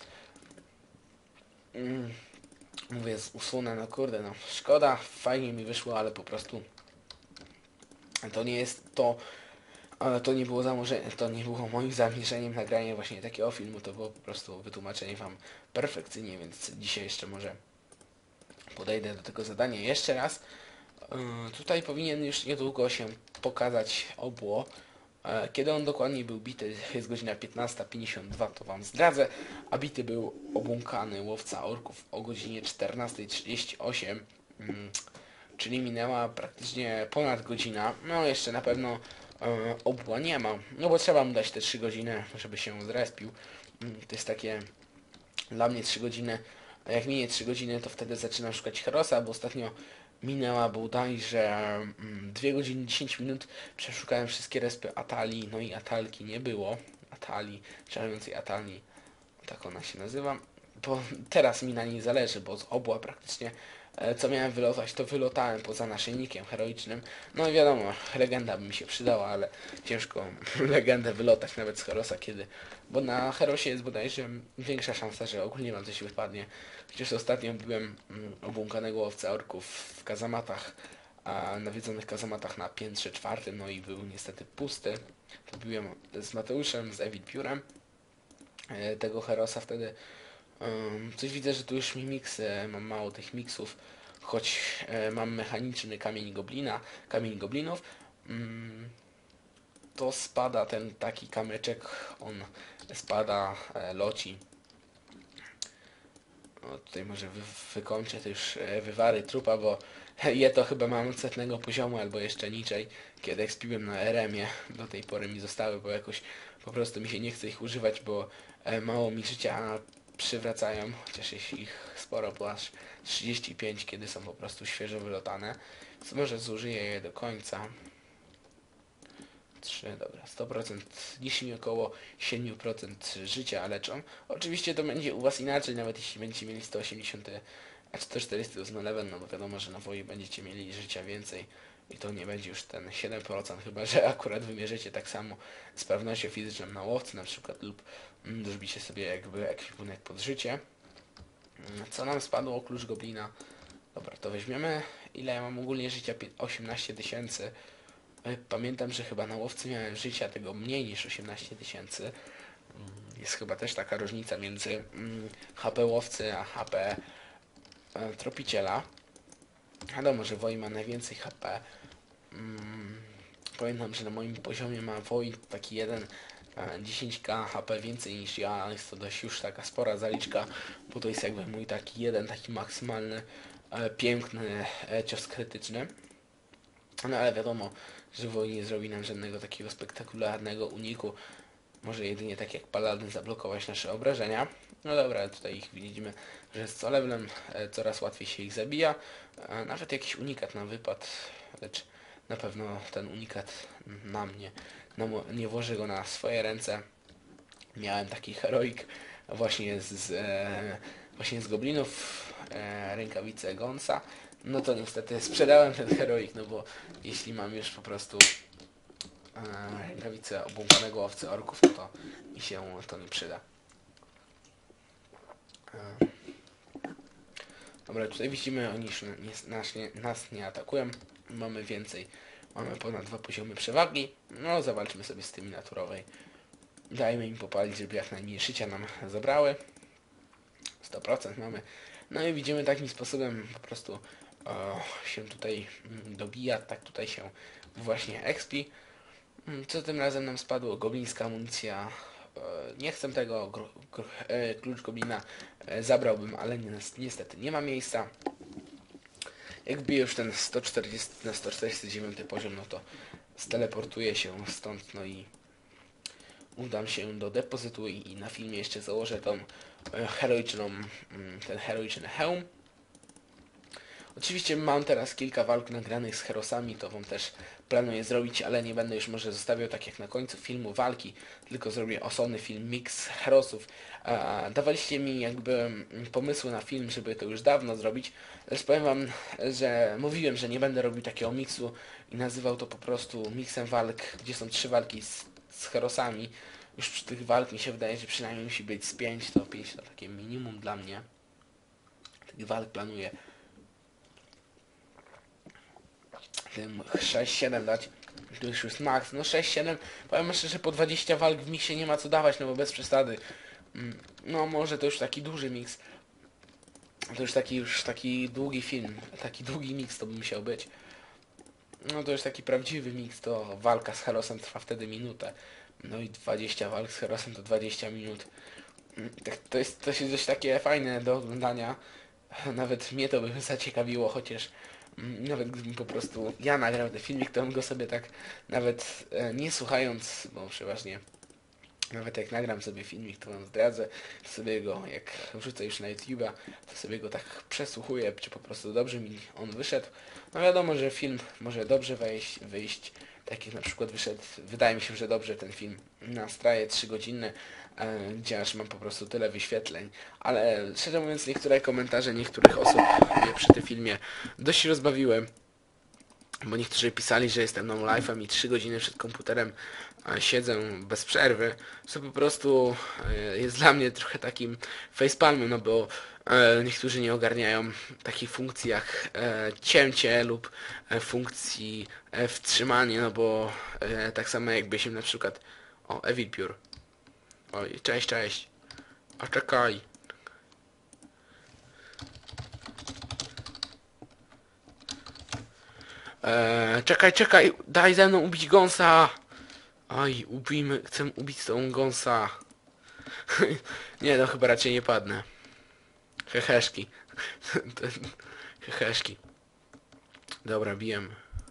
mówię, usunę, no kurde, no szkoda, fajnie mi wyszło, ale po prostu to nie jest to, ale to nie było to nie było moim zamierzeniem nagranie właśnie takiego filmu, to było po prostu wytłumaczenie Wam perfekcyjnie, więc dzisiaj jeszcze może podejdę do tego zadania jeszcze raz. Tutaj powinien już niedługo się pokazać obło. Kiedy on dokładnie był bity, jest godzina 15:52, to Wam zdradzę, a bity był obłąkany łowca orków o godzinie 14:38. Czyli minęła praktycznie ponad godzina. No jeszcze na pewno obła nie ma, no bo trzeba mu dać te 3 godziny, żeby się zrespił. To jest takie dla mnie 3 godziny, a jak minie 3 godziny, to wtedy zaczynam szukać Herosa, bo ostatnio minęła bodajże 2 godziny 10 minut, przeszukałem wszystkie respy Atali, no i Atalki nie było. Atali, czarującej Atali, tak ona się nazywa, bo teraz mi na niej zależy, bo z obła praktycznie co miałem wylotać, to wylotałem poza naszyjnikiem heroicznym. No i wiadomo, legenda by mi się przydała, ale ciężko legendę wylotać nawet z Herosa, bo na Herosie jest bodajże większa szansa, że ogólnie wam coś wypadnie. Chociaż ostatnio byłem obłąkanego łowca orków w kazamatach, a nawiedzonych kazamatach na piętrze 4, no i był niestety pusty. To byłem z Mateuszem, z Evil Piórem, tego Herosa wtedy. Coś widzę, że tu już mi miksy, mam mało tych miksów, choć mam mechaniczny kamień goblinów. to spada ten taki kamyczek, on spada, loci. O, tutaj może wykończę te już wywary trupa, bo je to chyba mam setnego poziomu albo jeszcze niżej. Kiedy expiłem na RM-ie, do tej pory mi zostały, bo jakoś po prostu mi się nie chce ich używać, bo mało mi życia przywracają, chociaż jest ich sporo, bo aż 35, kiedy są po prostu świeżo wylotane. Więc może zużyję je do końca. 3, dobra, 100%, jeśli około 7% życia leczą. Oczywiście to będzie u Was inaczej, nawet jeśli będziecie mieli 180 a 148 level, no bo wiadomo, że na woi będziecie mieli życia więcej i to nie będzie już ten 7%, chyba że akurat wymierzycie tak samo sprawnością fizyczną na łowcy na przykład lub zrobicie sobie jakby ekwipunek pod życie. Co nam spadło? Klucz goblina. Dobra, to weźmiemy. Ile ja mam ogólnie życia? 18 000. Pamiętam, że chyba na łowcy miałem życia tego mniej niż 18 000. Jest chyba też taka różnica między HP łowcy a HP tropiciela. Wiadomo, że Woj ma najwięcej HP. Pamiętam, że na moim poziomie ma Woj taki jeden 10k HP więcej niż ja. Jest to dość już taka spora zaliczka, bo to jest jakby mój taki jeden, taki maksymalny, piękny cios krytyczny. No ale wiadomo, że Woj nie zrobi nam żadnego takiego spektakularnego uniku. Może jedynie tak jak Paladin zablokować nasze obrażenia. No dobra, tutaj ich widzimy, że z co levelem coraz łatwiej się ich zabija. Nawet jakiś unikat nam wypadł, lecz na pewno ten unikat na mnie. No, nie włożę go na swoje ręce. Miałem taki heroik właśnie z goblinów, rękawice Gonsa. No to niestety sprzedałem ten heroik, no bo jeśli mam już po prostu rękawice obłąkanego łowcy orków, to mi się to nie przyda. Dobra, tutaj widzimy, oni już nas nie atakują. Mamy więcej. Mamy ponad 2 poziomy przewagi. No, zawalczmy sobie z tymi naturowej. Dajmy im popalić, żeby jak najmniej życia nam zabrały. 100% mamy. No i widzimy takim sposobem po prostu się tutaj dobija. Tak tutaj się właśnie expi. Co tym razem nam spadło? Goblińska amunicja. Nie chcę tego. Klucz goblina zabrałbym, ale niestety nie ma miejsca. Jak wbiję już ten 140 na 149 poziom, no to steleportuję się stąd, no i udam się do depozytu i na filmie jeszcze założę tą ten heroiczny hełm. Oczywiście mam teraz kilka walk nagranych z herosami, to wam też planuję zrobić, ale nie będę już może zostawiał tak jak na końcu filmu walki, tylko zrobię osobny film mix herosów. Dawaliście mi jakby pomysły na film, żeby to już dawno zrobić, lecz powiem wam, że mówiłem, że nie będę robił takiego miksu i nazywał to po prostu miksem walk, gdzie są 3 walki z herosami. Już przy tych walk mi się wydaje, że przynajmniej musi być z 5, to 5 to takie minimum dla mnie. Tych walk planuję tym 6-7 dać. To już jest max. No 6-7. Powiem szczerze, że po 20 walk w miksie nie ma co dawać, no bo bez przesady. No może to już taki duży mix. To już taki długi film. Taki długi mix to by musiał być. No to już taki prawdziwy mix, to walka z herosem trwa wtedy minutę. No i 20 walk z herosem to 20 minut. To jest dość takie fajne do oglądania. Nawet mnie to by zaciekawiło, chociaż nawet gdybym po prostu ja nagrał ten filmik, to bym go sobie tak nawet nie słuchając, bo przeważnie nawet jak nagram sobie filmik, to wam zdradzę, to sobie go, jak wrzucę już na YouTube'a, to sobie go tak przesłuchuję, czy po prostu dobrze mi on wyszedł. No wiadomo, że film może dobrze wyjść, tak jak na przykład wyszedł, wydaje mi się, że dobrze ten film na straje 3-godzinny, gdzie aż mam po prostu tyle wyświetleń, ale szczerze mówiąc niektóre komentarze niektórych osób mnie przy tym filmie dość rozbawiły, bo niektórzy pisali, że jestem no life'em i 3 godziny przed komputerem siedzę bez przerwy, co po prostu jest dla mnie trochę takim facepalmem, no bo niektórzy nie ogarniają takich funkcji jak cięcie lub funkcji wstrzymanie, no bo tak samo jakby się na przykład Evil Pure. Oj, cześć. A czekaj. Czekaj, daj ze mną ubić Gonsa. Aj, ubijmy, chcę ubić tą gąsa. Nie, no chyba raczej nie padnę. Heheszki. Heheszki. Dobra, bijem.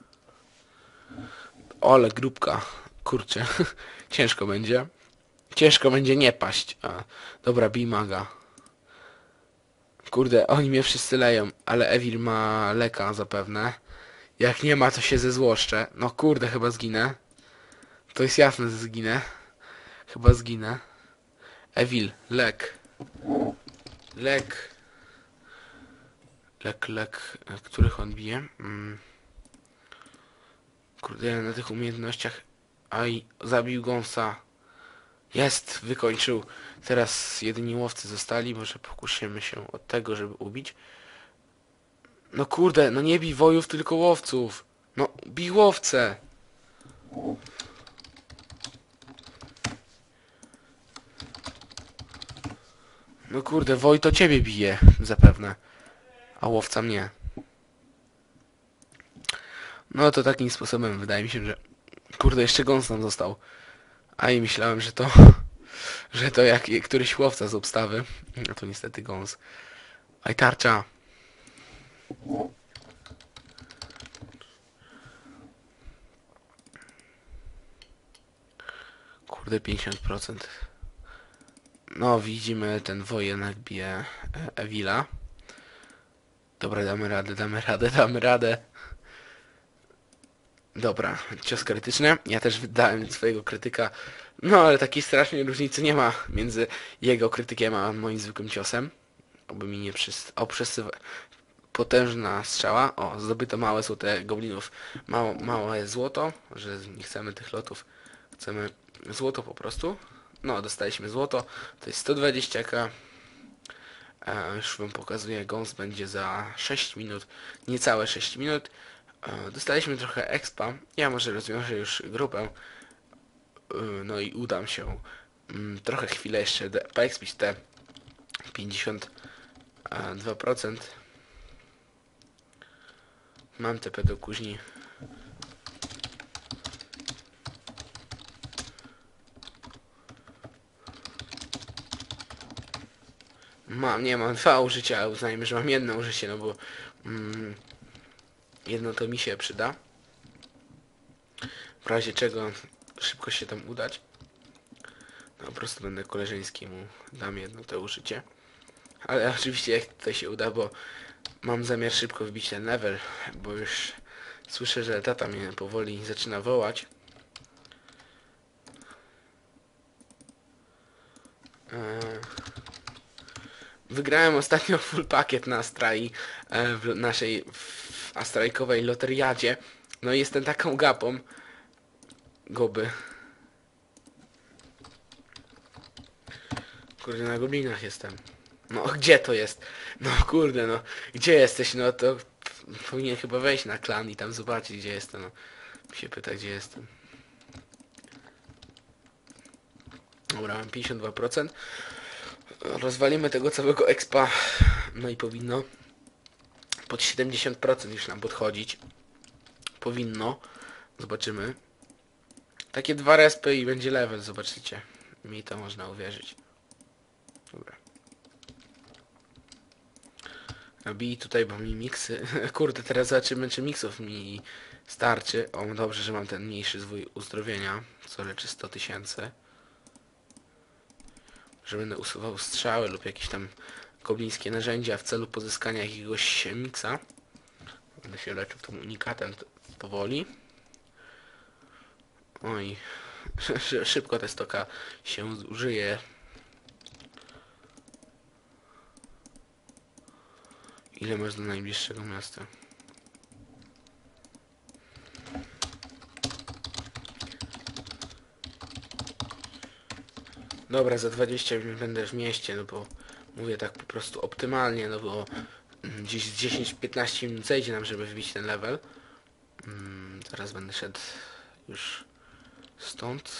Ole, grupka. Kurczę. Ciężko będzie. Ciężko będzie nie paść. A, dobra, bij maga. Kurde, oni mnie wszyscy leją, ale Evil ma leka zapewne. Jak nie ma, to się zezłoszczę. No kurde, chyba zginę. To jest jasne, że zginę. Chyba zginę. Evil, lek. Lek. Lek. Których on bije? Kurde, ja na tych umiejętnościach... Aj, zabił gąsa. Jest, wykończył. Teraz jedyni łowcy zostali. Może pokusimy się od tego, żeby ubić. No kurde, no nie bij wojów, tylko łowców. No, bij łowcę. No kurde, woj to ciebie bije, zapewne. A łowca mnie. No to takim sposobem wydaje mi się, że... Kurde, jeszcze gąs nam został. A i myślałem, że to... Że to jak któryś łowca z obstawy. No to niestety gąs. Aj, tarcza. Kurde, 50%. No, widzimy, ten wojenek bije Evila. Dobra, damy radę. Dobra, cios krytyczny. Ja też wydałem swojego krytyka. No, ale takiej strasznej różnicy nie ma między jego krytykiem a moim zwykłym ciosem. Oby mi nie potężna strzała. O, zdobyto małe złote goblinów. Małe złoto, że nie chcemy tych lotów. Chcemy złoto po prostu. No, dostaliśmy złoto. To jest 120k. Już wam pokazuję, gąs będzie za 6 minut. Niecałe 6 minut. Dostaliśmy trochę expa. Ja może rozwiążę już grupę. No i udam się trochę chwilę jeszcze poexpić te 52%. Mam TP do kuźni. Mam 2 użycia, ale uznajmy, że mam jedno użycie, no bo jedno to mi się przyda. W razie czego szybko się tam udać. No, po prostu będę koleżeński, mu dam jedno to użycie. Ale oczywiście jak to się uda, bo mam zamiar szybko wbić ten level, bo już słyszę, że tata mnie powoli zaczyna wołać. Wygrałem ostatnio full pakiet na Astrai w naszej astrajkowej loteriadzie. No i jestem taką gapą. Goby. Kurde, na goblinach jestem. No, gdzie to jest? No, kurde, no. Gdzie jesteś? No, to powinien chyba wejść na klan i tam zobaczyć, gdzie jestem. No. Mi się pyta, gdzie jestem. Dobra, mam 52%. Rozwalimy tego całego expa. No i powinno pod 70% już nam podchodzić. Powinno. Zobaczymy. Takie 2 respy i będzie level, zobaczycie. Mi to można uwierzyć. Dobra. Bij tutaj, bo mi miksy... Kurde, teraz zobaczymy, czy miksów mi starczy. O, dobrze, że mam ten mniejszy zwój uzdrowienia, co leczy 100 000. Że będę usuwał strzały lub jakieś tam goblińskie narzędzia w celu pozyskania jakiegoś miksa. Będę się leczył tym unikatem powoli. Oj, szybko ta stoka się zużyje. Ile masz do najbliższego miasta? Dobra, za 20 minut będę w mieście, no bo mówię tak po prostu optymalnie, no bo gdzieś z 10-15 minut zejdzie nam, żeby wbić ten level. Teraz będę szedł już stąd.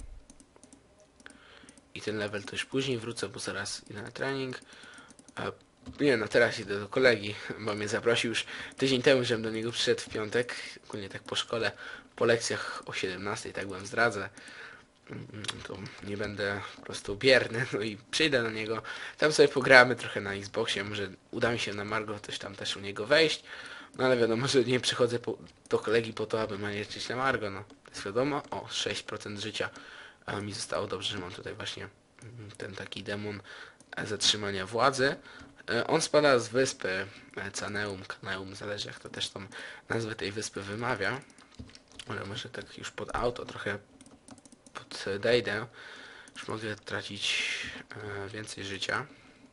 I ten level to już później wrócę, bo zaraz idę na trening. Nie, no teraz idę do kolegi, bo mnie zaprosił już tydzień temu, żebym do niego przyszedł w piątek. Ogólnie tak po szkole po lekcjach o 17, tak wam zdradzę. To nie będę po prostu bierny, no i przyjdę na niego. Tam sobie pogramy trochę na Xboxie, może uda mi się na Margo coś tam też u niego wejść. No ale wiadomo, że nie przychodzę do kolegi po to, aby manieczyć na Margo, no. To jest wiadomo. O, 6% życia mi zostało. Dobrze, że mam tutaj właśnie ten taki demon zatrzymania władzy. On spada z wyspy Caneum, Caneum, zależy jak to też tą nazwę tej wyspy wymawia. Ale może tak już pod auto trochę podejdę. Już mogę tracić więcej życia.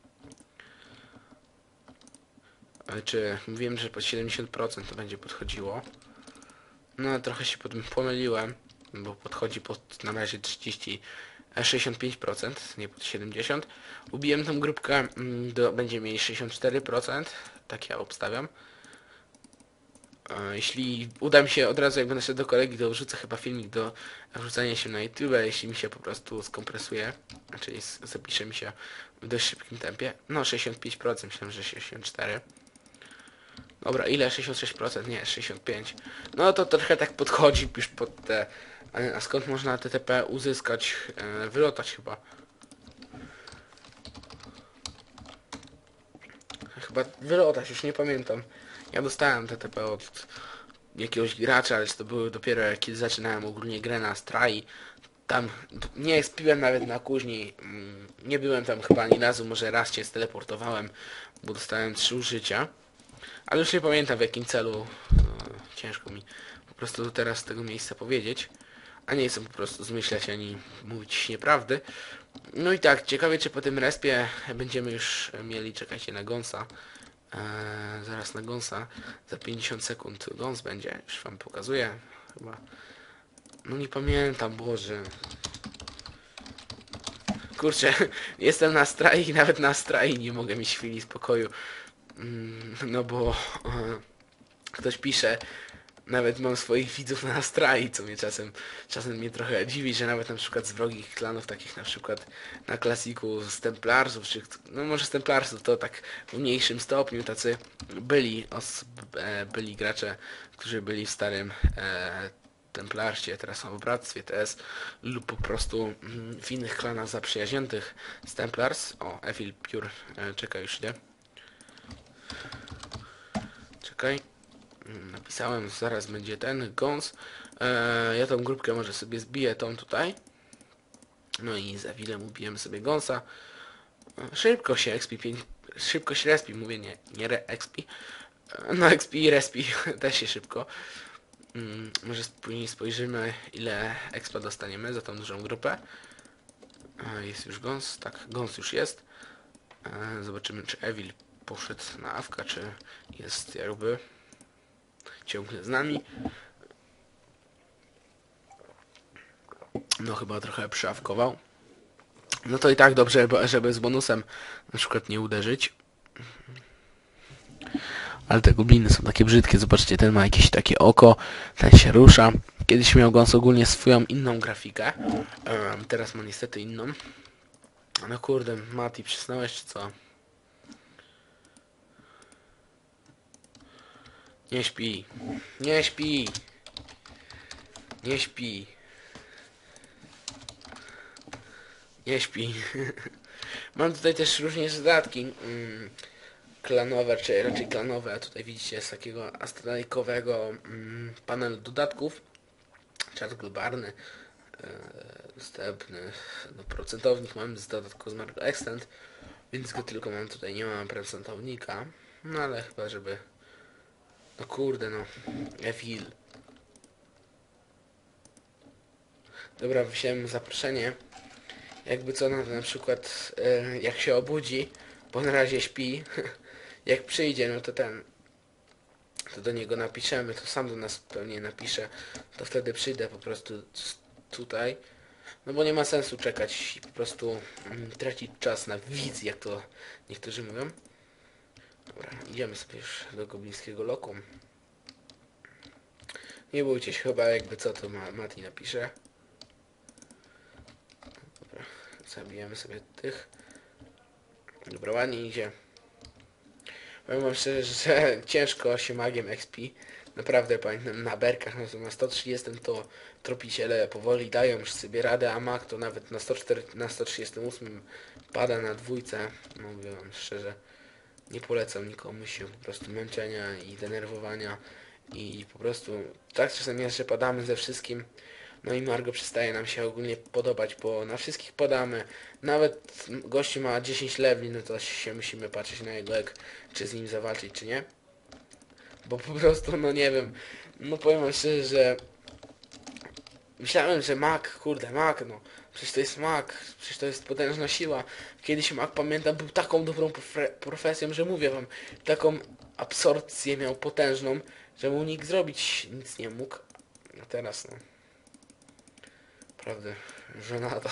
Czy wiem, że pod 70% to będzie podchodziło. No trochę się pomyliłem, bo podchodzi pod na razie 65%, nie pod 70%. Ubiłem tą grupkę, będzie mieli 64%, tak ja obstawiam. Jeśli uda mi się od razu, jak będę szedł do kolegi, to wrzucę chyba filmik do wrzucania się na YouTube, jeśli mi się po prostu skompresuje, czyli zapisze mi się w dość szybkim tempie. No 65%, myślałem, że 64%. Dobra, ile? 66%? Nie, 65%. No to trochę tak podchodzi już pod te... A skąd można TTP uzyskać? Wylotać chyba. Chyba wylotać, już nie pamiętam. Ja dostałem TTP od jakiegoś gracza, ale to były dopiero kiedy zaczynałem ogólnie grę na Strai. Tam nie spiłem nawet na kuźni. Nie byłem tam chyba ani razu, może raz się steleportowałem, bo dostałem 3 użycia. Ale już nie pamiętam w jakim celu. Ciężko mi po prostu teraz z tego miejsca powiedzieć. A nie chcę po prostu zmyślać ani mówić nieprawdy. No i tak, ciekawie czy po tym respie będziemy już mieli, czekajcie na Gonsa. Zaraz na Gonsa. Za 50 sekund Gons będzie. Już wam pokazuję. Chyba. No nie pamiętam, Boże. Kurczę, jestem na Strai i nawet na Strai nie mogę mieć chwili spokoju. No bo ktoś pisze, nawet mam swoich widzów na Astrai, co mnie czasem mnie trochę dziwi, że nawet na przykład z wrogich klanów, takich na przykład na klasiku z Templarsów, czy no może z Templarsów to tak w mniejszym stopniu, tacy byli gracze, którzy byli w starym Templarsie, teraz są w Bractwie TS lub po prostu w innych klanach zaprzyjaźnionych z Templars. O, Evil Pure, czekaj już idę. Czekaj. Napisałem, zaraz będzie ten Gons. Ja tą grupkę może sobie zbiję tą tutaj. No i za chwilę ubijemy sobie Gonsa. Szybko się expi, szybko się respi, mówię nie re-expi. No expi i respi też się szybko. Może później spojrzymy ile expa dostaniemy za tą dużą grupę. Jest już Gons, tak, Gons już jest. Zobaczymy czy Evil poszedł na awka, czy jest jakby ciągle z nami. No chyba trochę przyawkował. No to i tak dobrze, żeby z bonusem na przykład nie uderzyć. Ale te gobliny są takie brzydkie, zobaczcie, ten ma jakieś takie oko, ten się rusza. Kiedyś miał Gons ogólnie swoją inną grafikę, teraz ma niestety inną. No kurde, Mati, przysnąłeś czy co? Nie śpi, nie śpi, nie śpi. Nie śpi. Mam tutaj też różne dodatki klanowe, czy raczej klanowe. A tutaj widzicie z takiego astronomikowego panelu dodatków. Czat globalny dostępny. No, procentownik mamy z dodatku z Margo Extend, więc go tylko mam tutaj, nie mam procentownika. No ale chyba żeby... No kurde no. Evil. Dobra, wziąłem zaproszenie. Jakby co na przykład jak się obudzi, bo na razie śpi, jak przyjdzie, no to to do niego napiszemy, to sam do nas pewnie napisze, to wtedy przyjdę po prostu tutaj, no bo nie ma sensu czekać i po prostu tracić czas na wizję, jak to niektórzy mówią. Dobra, idziemy sobie już do goblińskiego lokum. Nie bójcie się, chyba jakby co to Mati napisze. Zabijemy sobie tych. Dobra, ładnie idzie. Powiem wam szczerze, że ciężko się magiem XP Naprawdę pamiętam na berkach, no na 130 to tropiciele powoli dają już sobie radę, a Mac to nawet na 104, na 138 pada na dwójce. No mówię wam szczerze, nie polecam nikomu się po prostu męczenia i denerwowania i po prostu tak czasem jest, że padamy ze wszystkim. No i Margo przestaje nam się ogólnie podobać, bo na wszystkich podamy. Nawet gościu ma 10 leveli, no to się musimy patrzeć na jego ek, czy z nim zawalczyć, czy nie. Bo po prostu, no nie wiem, no powiem wam szczerze, że myślałem, że Mac, no przecież to jest Mac, przecież to jest potężna siła. Kiedyś Mac, pamiętam, był taką dobrą profesją, że mówię wam, taką absorpcję miał potężną, że mu nikt zrobić nic nie mógł. A teraz, no, naprawdę, żenada.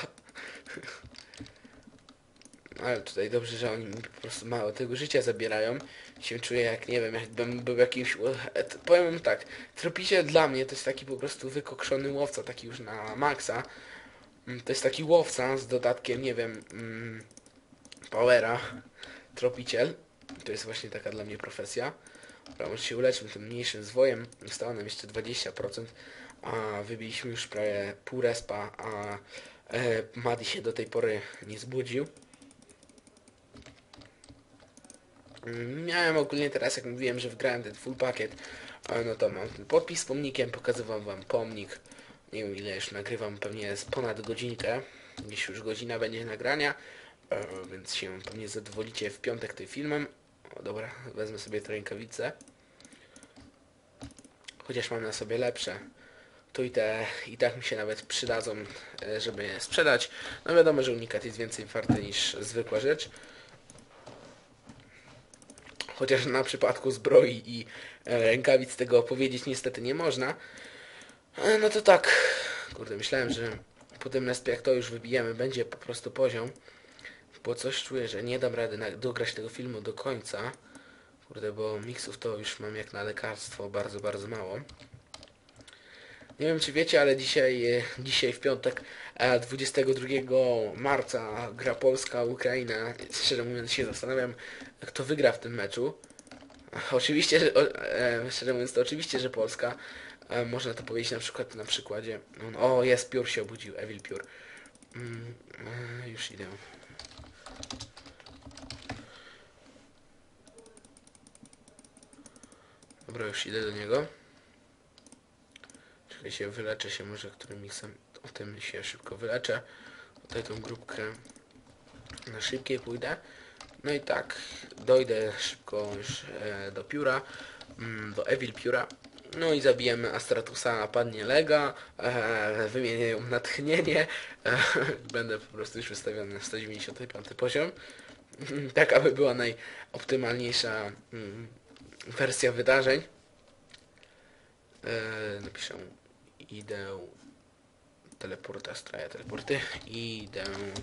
Ale tutaj dobrze, że oni mi po prostu mało tego życia zabierają. Się czuję jak, nie wiem, jakbym był jakimś... Powiem wam tak, tropiciel dla mnie to jest taki po prostu wykokszony łowca, taki już na maksa. To jest taki łowca z dodatkiem, nie wiem, powera. Tropiciel. To jest właśnie taka dla mnie profesja. Dobra, może się uleczmy tym mniejszym zwojem. Zostało nam jeszcze 20%, a wybiliśmy już prawie pół respa, a Madi się do tej pory nie zbudził. Miałem ogólnie teraz, jak mówiłem, że wgrałem ten full pakiet, no to mam ten podpis z pomnikiem, pokazywam wam pomnik. Nie wiem ile już nagrywam, pewnie jest ponad godzinkę, gdzieś już godzina będzie nagrania, więc się pewnie zadowolicie w piątek tym filmem. O dobra, wezmę sobie te rękawice. Chociaż mam na sobie lepsze, to i tak mi się nawet przydadzą, żeby je sprzedać. No wiadomo, że unikat jest więcej warty niż zwykła rzecz. Chociaż na przypadku zbroi i rękawic tego powiedzieć niestety nie można. No to tak. Kurde, myślałem, że po tym respie jak to już wybijemy, będzie po prostu poziom. Bo coś czuję, że nie dam rady dograć tego filmu do końca. Kurde, bo miksów to już mam jak na lekarstwo bardzo, bardzo mało. Nie wiem czy wiecie, ale dzisiaj w piątek 22 marca gra Polska-Ukraina. Szczerze mówiąc się zastanawiam, kto wygra w tym meczu. Oczywiście, że, szczerze mówiąc to oczywiście, że Polska. Można to powiedzieć na przykład na przykładzie. O, jest, Piór się obudził, Evil Piór. Już idę. Dobra, już idę do niego. Czekaj się, wyleczę się może którym miksem. O tym się szybko wyleczę. Tutaj tą grupkę na szybkiej pójdę. No i tak, dojdę szybko już do Pióra, do Evil Pióra. No i zabijemy Astratusa, padnie Lega, wymienię ją na tchnienie, będę po prostu już wystawiony na 195 poziom. Tak, aby była najoptymalniejsza wersja wydarzeń. Napiszę, idę, teleporta, straja, teleporty, idę.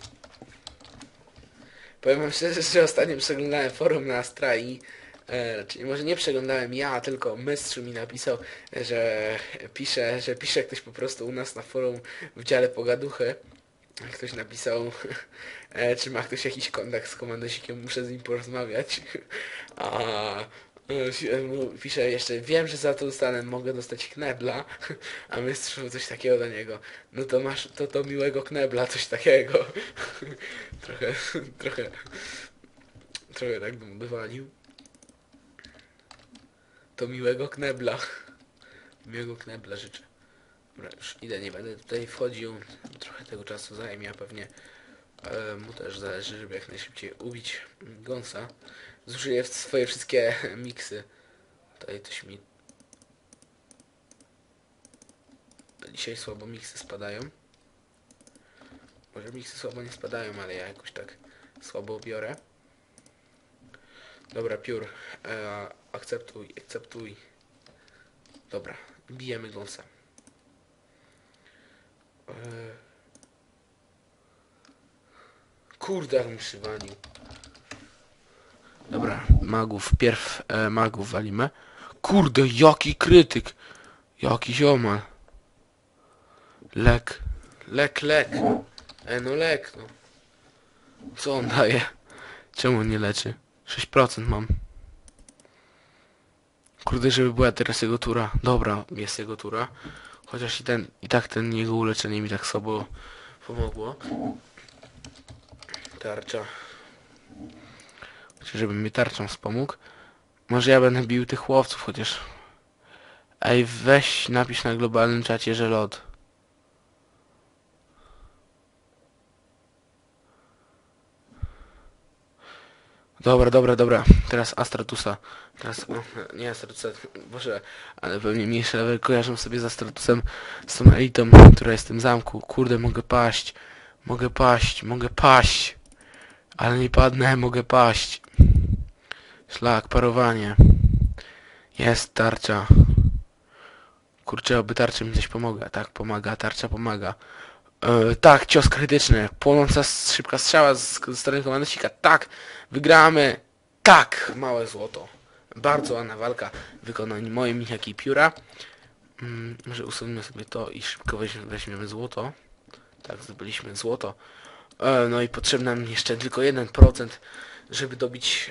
Powiem wam szczerze, że ostatnio przeglądałem forum na Astrai. Czyli może nie przeglądałem ja, tylko mistrz mi napisał, że pisze ktoś po prostu u nas na forum w dziale pogaduchy. Ktoś napisał, czy ma ktoś jakiś kontakt z komandosikiem, muszę z nim porozmawiać. A pisze jeszcze, wiem, że za to dostanę, mogę dostać knebla, a mistrz coś takiego do niego. No to masz, to miłego knebla, coś takiego. trochę tak bym wywalił. To miłego knebla. Miłego knebla życzę. Dobra, już idę, nie będę tutaj wchodził. Trochę tego czasu zajmie, a pewnie mu też zależy, żeby jak najszybciej ubić Gonsa. Zużyję swoje wszystkie miksy. Tutaj coś mi... Dzisiaj słabo miksy spadają. Może miksy słabo nie spadają, ale ja jakoś tak słabo biorę. Dobra, Piór. Akceptuj. Dobra, bijemy Gonsa. Kurde, jak mi przywalił. Dobra, magów walimy. Kurde, jaki krytyk. Jaki ziomal. Lek. No lek, no. Co on daje? Czemu on nie leczy? 6% mam. kurde, żeby była teraz jego tura. Dobra, jest jego tura. Chociaż i tak ten jego uleczenie mi tak słabo pomogło. Tarcza. Chociaż żeby mi tarczą wspomógł. Może ja będę bił tych łowców, chociaż... Ej, weź napisz na globalnym czacie, że lot. Dobra. Teraz Astratusa. Teraz... nie Astratusa, boże, ale pewnie mniejszy level kojarzę sobie z Astratusem, z tą elitą, która jest w tym zamku. Kurde, mogę paść. Ale nie padnę, mogę paść. Szlak, parowanie. Jest tarcza. Kurczę, oby tarcza mi coś pomogła. Tak, pomaga, tarcza pomaga. Tak, cios krytyczny. Płonąca szybka strzała ze strony komandosika. Tak, wygramy. Tak, małe złoto. Bardzo ładna walka. Wykonanie moje miniaki i pióra. Może usunę sobie to i szybko weźmiemy złoto. Tak, zdobyliśmy złoto. No i potrzebny nam jeszcze tylko 1%, żeby dobić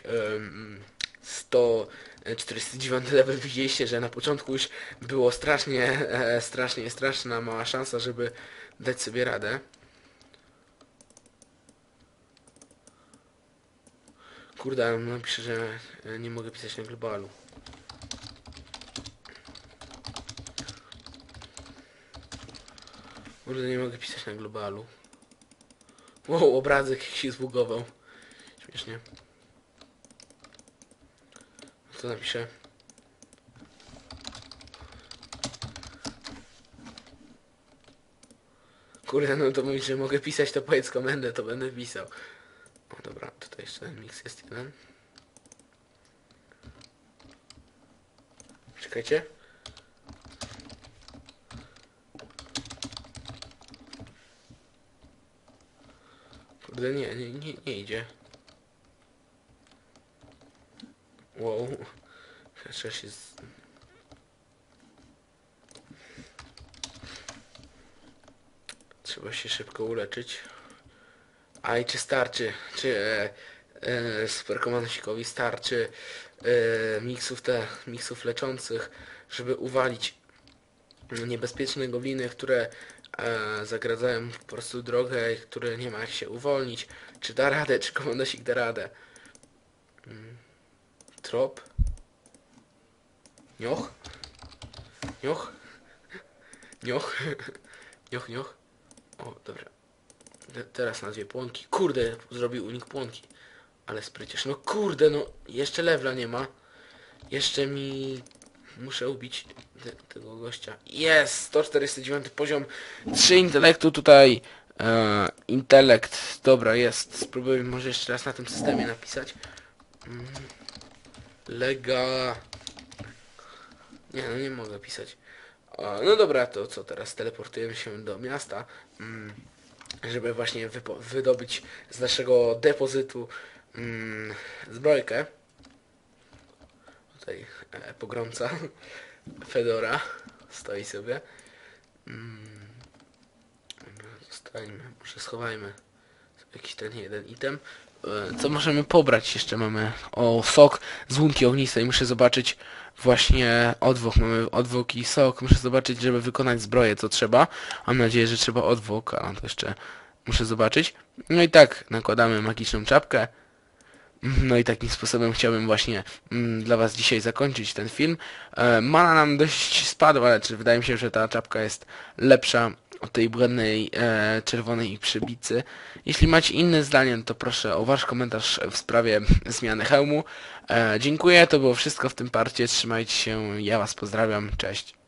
149 level. Widzieliście, że na początku już było straszna mała szansa, żeby dać sobie radę. Kurde, no pisze, że nie mogę pisać na globalu. Kurde, nie mogę pisać na globalu. Wow, obrazek się zbugował. Śmiesznie. Co napiszę? Kurde, no to mówisz, że mogę pisać, to powiedz komendę, to będę pisał. O dobra, tutaj jeszcze ten mix jest jeden. Czekajcie. Kurde, nie idzie. Wow. Trzeba się Trzeba się szybko uleczyć. A i czy starczy? Czy superkomandosikowi starczy miksów leczących, żeby uwalić niebezpieczne gobliny, które zagradzają po prostu drogę i które nie ma jak się uwolnić? Czy da radę? Czy komandosik da radę? Trop? Nioch? Nioch. O, dobra. Teraz na dwie płonki. Kurde, zrobił unik płonki. Ale spryciarz. No kurde, no jeszcze levela nie ma. Jeszcze mi... Muszę ubić tego gościa. Jest! 149 poziom. 3 intelektu tutaj. Intelekt. Dobra, jest. Spróbuję może jeszcze raz na tym systemie napisać. Lega... Nie, no nie mogę pisać. No dobra, to co teraz? Teleportujemy się do miasta, żeby właśnie wydobyć z naszego depozytu zbrojkę. Tutaj pogromca Fedora stoi sobie. Zostańmy, może schowajmy jakiś ten jeden item. Co możemy pobrać? Jeszcze mamy sok z łunki ognistej. Muszę zobaczyć właśnie odwłok. Mamy odwłok i sok. Muszę zobaczyć, żeby wykonać zbroję, co trzeba. Mam nadzieję, że trzeba odwłok, ale to jeszcze muszę zobaczyć. No i tak, nakładamy magiczną czapkę. No i takim sposobem chciałbym właśnie dla was dzisiaj zakończyć ten film. Mana nam dość spadła, ale wydaje mi się, że ta czapka jest lepsza od tej błędnej czerwonej przybicy. Jeśli macie inne zdanie, to proszę o wasz komentarz w sprawie zmiany hełmu. Dziękuję, to było wszystko w tym parcie. Trzymajcie się, ja was pozdrawiam, cześć.